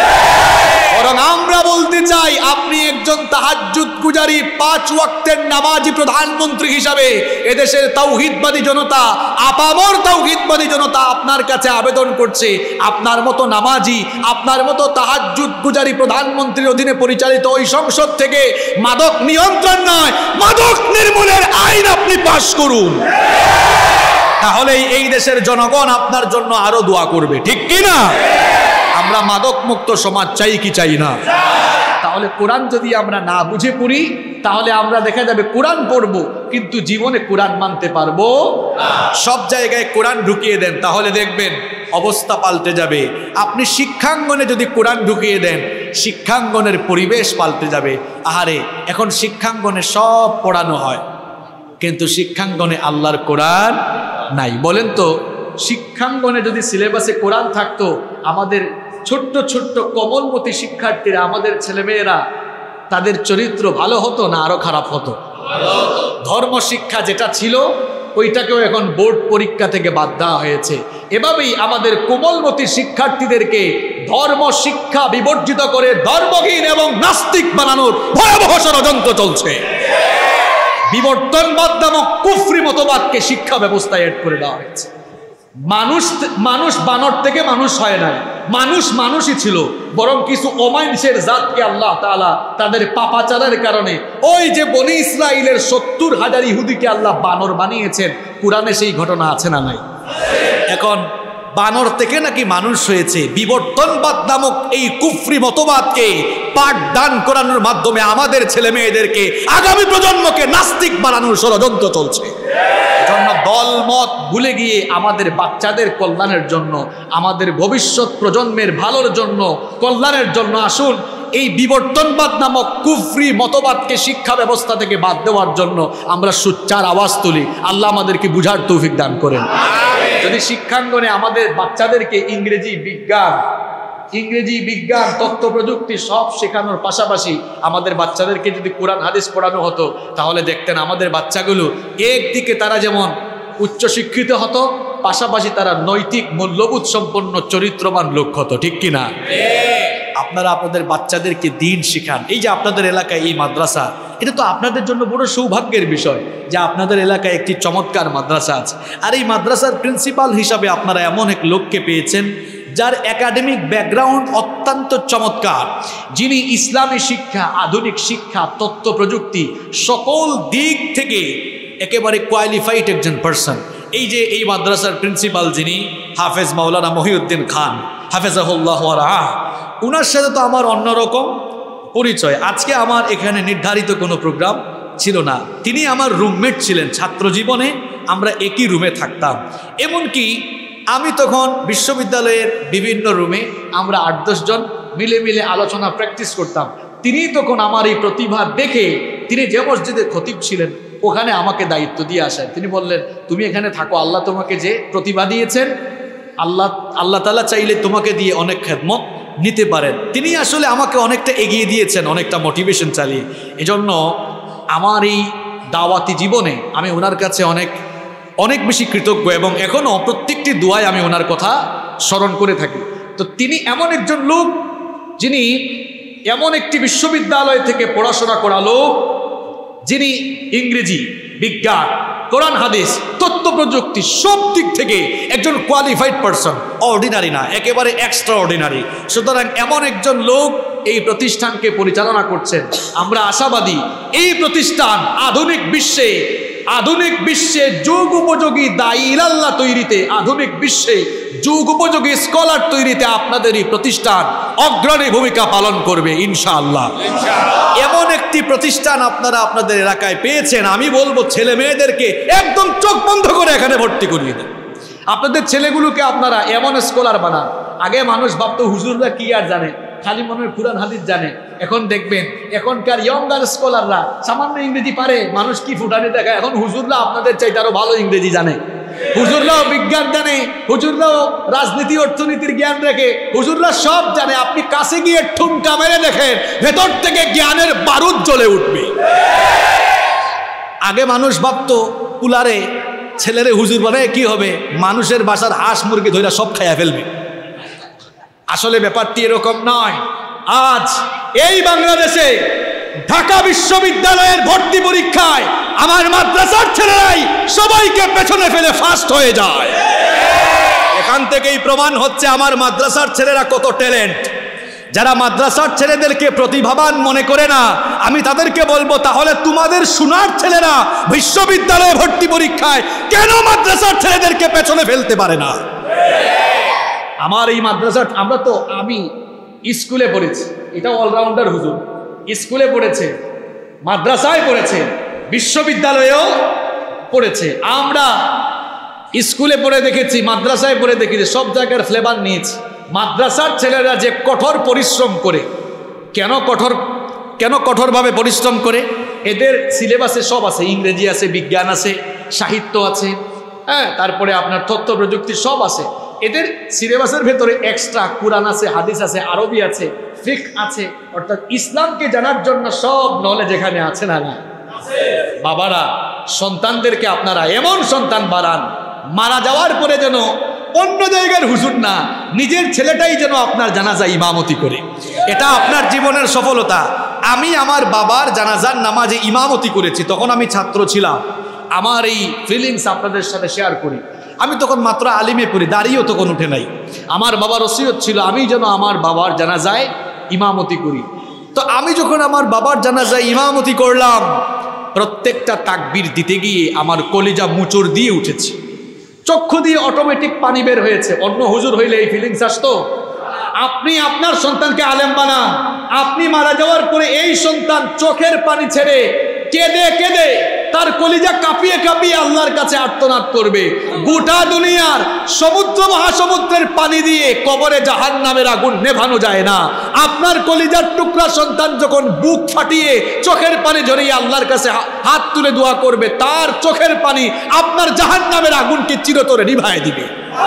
বরং আমরা বলতে চাই আপনি একজন তাহাজ্জুদ গুজারি পাঁচ ওয়াক্তের নামাজি প্রধানমন্ত্রী হিসাবে এদেশের তাওহীদবাদী জনতা, আপামর তাওহীদবাদী জনতা আপনার কাছে আবেদন করছে, আপনার মতো নামাজি, আপনার মতো তাহাজ্জুদ গুজারি প্রধানমন্ত্রীর অধীনে পরিচালিত ওই সংসদ থেকে মাদক নিয়ন্ত্রণ নয়, মাদক নির্মূলের আইন আপনি পাশ করুন। তাহলে এই দেশের জনগণ আপনার জন্য আরো দোয়া করবে, ঠিক কি না? আমরা মাদক মুক্ত সমাজ চাই কি চাই না? তাহলে কোরআন যদি আমরা না বুঝে পড়ি তাহলে আমরা দেখা যাবে কোরআন পড়বো কিন্তু জীবনে কোরআন মানতে পারবো না। সব জায়গায় কোরআন ঢুকিয়ে দেন তাহলে দেখবেন অবস্থা পাল্টে যাবে। আপনি শিক্ষাঙ্গনে যদি কোরআন ঢুকিয়ে দেন শিক্ষাঙ্গনের পরিবেশ পাল্টে যাবে। আহারে, এখন শিক্ষাঙ্গনে সব পড়ানো হয় কিন্তু শিক্ষাঙ্গনে আল্লাহর কোরআন নাই। বলেন তো, শিক্ষাঙ্গনে যদি সিলেবাসে কোরআন থাকতো আমাদের ছোট্ট ছোট্ট কোমলমতি শিক্ষার্থীরা, আমাদের ছেলেমেয়েরা, তাদের চরিত্র ভালো হতো না আরো খারাপ হতো? ধর্ম শিক্ষা যেটা ছিল ওইটাকেও এখন বোর্ড পরীক্ষা থেকে বাদ দেওয়া হয়েছে। এভাবেই আমাদের কোমলমতি শিক্ষার্থীদেরকে ধর্ম শিক্ষা বিবর্জিত করে ধর্মহীন এবং নাস্তিক বানানোর ভয়াবহ ষড়যন্ত্র চলছে। বিবর্তনবাদ নামক কুফরি মতবাদকে শিক্ষা ব্যবস্থায় এড করে দেওয়া হয়েছে। মানুষ মানুষ বানর থেকে মানুষ হয় নাই, মানুষ মানুষই ছিল, বরং কিছু অমানুষের জাতকে আল্লাহ তাআলা তাদের পাপাচারের কারণে ওই যে বনি ইসরাইলের সত্তর হাজার ইহুদিকে আল্লাহ বানর বানিয়েছেন। কোরআনে সেই ঘটনা আছে না নাই? এখন বানর থেকে নাকি মানুষ হয়েছে। বিবর্তনবাদ নামক এই কুফরি মতবাদকে পাঠদান করানোর মাধ্যমে আমাদের ছেলে মেয়েদেরকে, আগামী প্রজন্মকে নাস্তিক বানানোর ষড়যন্ত্র চলছে। এজন্য দলমত ভুলে গিয়ে আমাদের বাচ্চাদের কল্যাণের জন্য, আমাদের ভবিষ্যৎ প্রজন্মের ভালোর জন্য, কল্যাণের জন্য আসুন এই বিবর্তনবাদ নামক কুফরি মতবাদকে শিক্ষা ব্যবস্থা থেকে বাদ দেওয়ার জন্য আমরা সোচ্চার আওয়াজ তুলি। আল্লাহ আমাদেরকে বুঝার তৌফিক দান করেন। যদি শিক্ষাঙ্গনে আমাদের বাচ্চাদেরকে ইংরেজি বিজ্ঞান ইংরেজি বিজ্ঞান তথ্য প্রযুক্তি সব শেখানোর পাশাপাশি আমাদের বাচ্চাদেরকে যদি কোরআন হাদিস পড়ানো হতো তাহলে দেখতেন আমাদের বাচ্চাগুলো একদিকে তারা যেমন উচ্চশিক্ষিত হতো, পাশাপাশি তারা নৈতিক মূল্যবোধ সম্পন্ন চরিত্রবান লোক হতো, ঠিক কিনা? আপনারা আপনাদের বাচ্চাদেরকে দিন শিখান। এই যে আপনাদের এলাকায় এই মাদ্রাসা, এটা তো আপনাদের জন্য বড় সৌভাগ্যের বিষয় যে আপনাদের এলাকায় একটি চমৎকার মাদ্রাসা আছে। আর এই মাদ্রাসার প্রিন্সিপাল হিসাবে আপনারা এমন এক লোককে পেয়েছেন যার একাডেমিক ব্যাকগ্রাউন্ড অত্যন্ত চমৎকার, যিনি ইসলামী শিক্ষা, আধুনিক শিক্ষা, তথ্য প্রযুক্তি সকল দিক থেকে একেবারে কোয়ালিফাইড একজন পার্সন। এই যে এই মাদ্রাসার প্রিন্সিপাল যিনি হাফেজ মাওলানা মহিউদ্দিন খান হাফেজাহুল্লাহ ওয়া রাআহ, উনার সাথে তো আমার অন্যরকম পরিচয়। আজকে আমার এখানে নির্ধারিত কোনো প্রোগ্রাম ছিল না, তিনি আমার রুমমেট ছিলেন। ছাত্র জীবনে আমরা একই রুমে থাকতাম। এমনকি আমি তখন বিশ্ববিদ্যালয়ের বিভিন্ন রুমে আমরা আট দশ জন মিলে মিলে আলোচনা প্র্যাকটিস করতাম। তিনি তখন আমার এই প্রতিভা দেখে তিনি যে মসজিদের খতিব ছিলেন ওখানে আমাকে দায়িত্ব দিয়ে আসেন। তিনি বললেন, তুমি এখানে থাকো, আল্লাহ তোমাকে যে প্রতিভা দিয়েছেন, আল্লাহ আল্লাহ তাআলা চাইলে তোমাকে দিয়ে অনেক খেদমত নিতে পারেন। তিনি আসলে আমাকে অনেকটা এগিয়ে দিয়েছেন, অনেকটা মোটিভেশন চালিয়ে। এজন্য আমার এই দাওয়াতি জীবনে আমি ওনার কাছে অনেক অনেক বেশি কৃতজ্ঞ এবং এখনও প্রত্যেকটি দোয়ায় আমি ওনার কথা স্মরণ করে থাকি। তো তিনি এমন একজন লোক যিনি এমন একটি বিশ্ববিদ্যালয় থেকে পড়াশোনা করালো, যিনি ইংরেজি, বিজ্ঞান, কোরআন হাদিস, তথ্য প্রযুক্তি সব দিক থেকে একজন কোয়ালিফাইড পারসন, অর্ডিনারি না, একেবারে এক্সট্রা অর্ডিনারি। সুতরাং এমন একজন লোক এই প্রতিষ্ঠানকে পরিচালনা করছেন। আমরা আশাবাদী এই প্রতিষ্ঠান আধুনিক বিশ্বে আধুনিক বিশ্বে যুগ উপযোগী দায়ী ইলাল্লাহ তৈরিতে, আধুনিক বিশ্বে যুগ উপযোগী স্কলার তৈরিতে আপনাদের এই প্রতিষ্ঠান অগ্রণী ভূমিকা পালন করবে ইনশাআল্লাহ। এমন একটি প্রতিষ্ঠান আপনারা আপনাদের এলাকায় পেয়েছেন, আমি বলবো ছেলে মেয়েদেরকে একদম চোখ বন্ধ করে এখানে ভর্তি করিয়ে দেন। আপনাদের ছেলেগুলোকে আপনারা এমন স্কলার বানান। আগে মানুষ ভাবতো হুজুররা কি আর জানে, খালি মনে হয় কুরআন হাদিস জানে। এখন দেখবেন এখনকার ইয়ঙ্গার স্কলাররা সামান্য ইংরেজি পারে, মানুষ কি ফুটানি দেখা। এখন হুজুররা আপনাদের চাইতে আরো ভালো ইংরেজি জানে, হুজুররাও বিজ্ঞান জানে, হুজুররাও রাজনীতি অর্থনীতির জ্ঞান রাখে, হুজুররা সব জানে। আপনি কাছে গিয়ে ঠুমকা মেরে দেখেন, ভেতর থেকে জ্ঞানের বারুদ জ্বলে উঠবে। আগে মানুষ ভাবতো কুলারে ছেলেরে হুজুর বানায় কি হবে, মানুষের বাসার হাঁস মুরগি ধরে সব খাইয়া ফেলবে। আসলে ব্যাপারটি এরকম নয়। আজ এই বাংলাদেশে ঢাকা বিশ্ববিদ্যালয়ের ভর্তি পরীক্ষায় আমার মাদ্রাসার ছেলেরাই সবাইকে পেছনে ফেলে ফার্স্ট হয়ে যায়। এখান থেকেই প্রমাণ হচ্ছে আমার মাদ্রাসার ছেলেরা কত ট্যালেন্ট। যারা মাদ্রাসার ছেলেদেরকে প্রতিভাবান মনে করে না, আমি তাদেরকে বলবো তাহলে তোমাদের সোনার ছেলেরা বিশ্ববিদ্যালয়ে ভর্তি পরীক্ষায় কেন মাদ্রাসার ছেলেদেরকে পেছনে ফেলতে পারে না? আমার এই মাদ্রাসার, আমরা তো আমি স্কুলে পড়েছি, এটা অলরাউন্ডার হুজুর, স্কুলে পড়েছে, মাদ্রাসায় পড়েছে, বিশ্ববিদ্যালয়েও পড়েছে। আমরা স্কুলে পড়ে দেখেছি, মাদ্রাসায় পড়ে দেখেছি, সব জায়গার ফ্লেভার নিয়েছি। মাদ্রাসার ছেলেরা যে কঠোর পরিশ্রম করে, কেন কঠোর কেন কঠোরভাবে পরিশ্রম করে? এদের সিলেবাসে সব আছে, ইংরেজি আছে, বিজ্ঞান আছে, সাহিত্য আছে, হ্যাঁ, তারপরে আপনার তথ্য প্রযুক্তি সব আছে। এদের সিলেবাসের ভেতরে এক্সট্রা কুরআন আছে, হাদিস আছে, আরবি আছে, ফিকহ আছে, অর্থাৎ ইসলামকে জানার জন্য সব নলেজ এখানে আছে না না? বাবারা, সন্তানদেরকে আপনারা এমন সন্তান বাড়ান, মারা যাওয়ার পরে যেন অন্য জায়গার হুজুর না, নিজের ছেলেটাই যেন আপনার জানাজা ইমামতি করে। এটা আপনার জীবনের সফলতা। আমি আমার বাবার জানাজার নামাজে ইমামতি করেছি, তখন আমি ছাত্র ছিলাম। আমার এই ফিলিংস আপনাদের সাথে শেয়ার করি। আমি তখন মাত্র আলিমে পড়ি, দাঁড়িয়েও তখন উঠে নাই। আমার বাবার ওসিয়ত ছিল আমি যেন আমার বাবার জানাজায় ইমামতি করি। তো আমি যখন আমার বাবার জানাজায় ইমামতি করলাম, প্রত্যেকটা তাকবীর দিতে গিয়ে আমার কলিজা মুচড় দিয়ে উঠেছে, চক্ষু দিয়ে অটোমেটিক পানি বের হয়েছে। অন্য হুজুর হইলে এই ফিলিংস আসতো? আপনি আপনার সন্তানকে আলেম বানান, আপনি মারা যাওয়ার পরে এই সন্তান চোখের পানি ছেড়ে কেঁদে কেঁদে তার কলিজা কাঁপিয়ে কাঁপিয়ে আল্লাহর কাছে আর্তনাদ করবে। গোটা দুনিয়ার সমুদ্র মহাসমুদ্রের পানি দিয়ে কবরে জাহান্নামের আগুন নেভানো যায় না। আপনার কলিজার টুকরা সন্তান যখন বুক ফাটিয়ে চোখের পানি ঝরিয়ে আল্লাহর কাছে হাত তুলে দোয়া করবে, তার চোখের পানি আপনার জাহান্নামের আগুনকে চিরতরে নিভায় দিবে।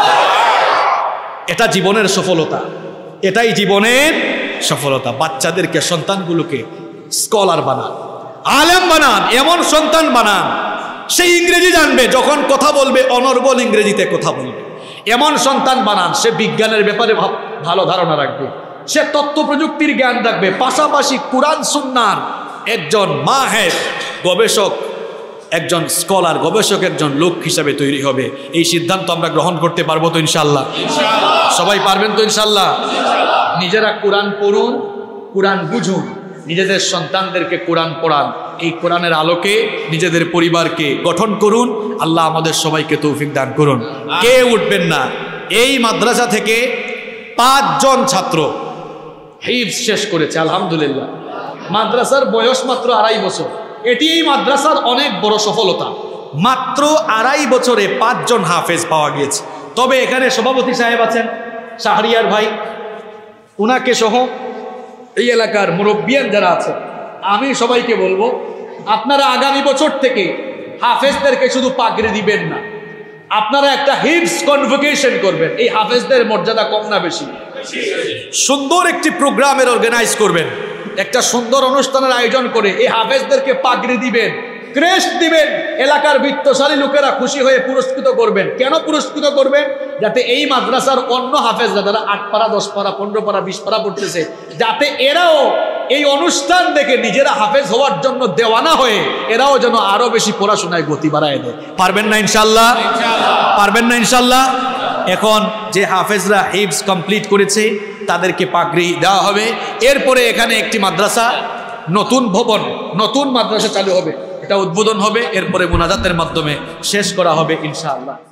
এটা জীবনের সফলতা, এটাই জীবনের সফলতা। বাচ্চাদেরকে, সন্তানগুলোকে স্কলার বানান, আলেম বানান, এমন সন্তান বানান সে ইংরেজি জানবে, যখন কথা বলবে অনর্গল ইংরেজিতে কথা বলবে। এমন সন্তান বানান সে বিজ্ঞানের ব্যাপারে ভালো ধারণা রাখবে, সে তথ্য প্রযুক্তির জ্ঞান রাখবে, পাশাপাশি কুরআন সুন্নাহর একজন মাহের গবেষক, একজন স্কলার, গবেষক, একজন লোক হিসাবে তৈরি হবে। এই সিদ্ধান্ত আমরা গ্রহণ করতে পারবো তো ইনশাআল্লাহ? সবাই পারবেন তো ইনশাআল্লাহ? নিজেরা কোরআন পড়ুন, কোরআন বুঝুন, নিজেদের সন্তানদেরকে কোরআন পড়ান। এই কোরআনের আলোকে নিজেদের পরিবারকে গঠন করুন। আল্লাহ আমাদের সবাইকে তৌফিক দান করুন। কে উঠবেন না? এই মাদ্রাসা থেকে পাঁচজন ছাত্র হিফজ শেষ করেছে আলহামদুলিল্লাহ। মাদ্রাসার বয়স মাত্র আড়াই বছর। এটি এই মাদ্রাসার অনেক বড় সফলতা। মাত্র আড়াই বছরে পাঁচজন হাফেজ পাওয়া গিয়েছে। তবে এখানে সভাপতি সাহেব আছেন, শাহরিয়ার ভাই, উনাকে সহ এই এলাকার মুরব্বিয়ান যারা আছে, আমি সবাইকে বলবো আপনারা আগামী বছর থেকে হাফেজদেরকে শুধু পাগড়ি দিবেন না, আপনারা একটা হিফজ কনভোকেশন করবেন। এই হাফেজদের মর্যাদা কম না বেশি? সুন্দর একটি প্রোগ্রামের অর্গানাইজ করবেন, একটা সুন্দর অনুষ্ঠানের আয়োজন করে এই হাফেজদেরকে পাগড়ি দিবেন, ক্রেস্ট দিবেন। এলাকার বিত্তশালী লোকেরা খুশি হয়ে পুরস্কৃত করবেন। কেন পুরস্কৃত করবেন? যাতে এই মাদ্রাসার অন্য হাফেজরা যারা আট পারা, দশ পারা, পনেরো পারা, বিশ পারা পড়তেছে, যাতে এরাও এই অনুষ্ঠান দেখে নিজেরা হাফেজ হওয়ার জন্য দেওয়ানা হয়ে এরাও যেন আরো বেশি পড়াশোনায় গতি বাড়ায় দেয়। পারবেন না ইনশাল্লাহ? পারবেন না ইনশাল্লাহ? এখন যে হাফেজরা হিফজ কমপ্লিট করেছে তাদেরকে পাগড়ি দেওয়া হবে। এরপরে এখানে একটি মাদ্রাসা, নতুন ভবন, নতুন মাদ্রাসা চালু হবে, এটা উদ্বোধন হবে। এরপরে মুনাজাতের মাধ্যমে শেষ করা হবে ইনশাআল্লাহ।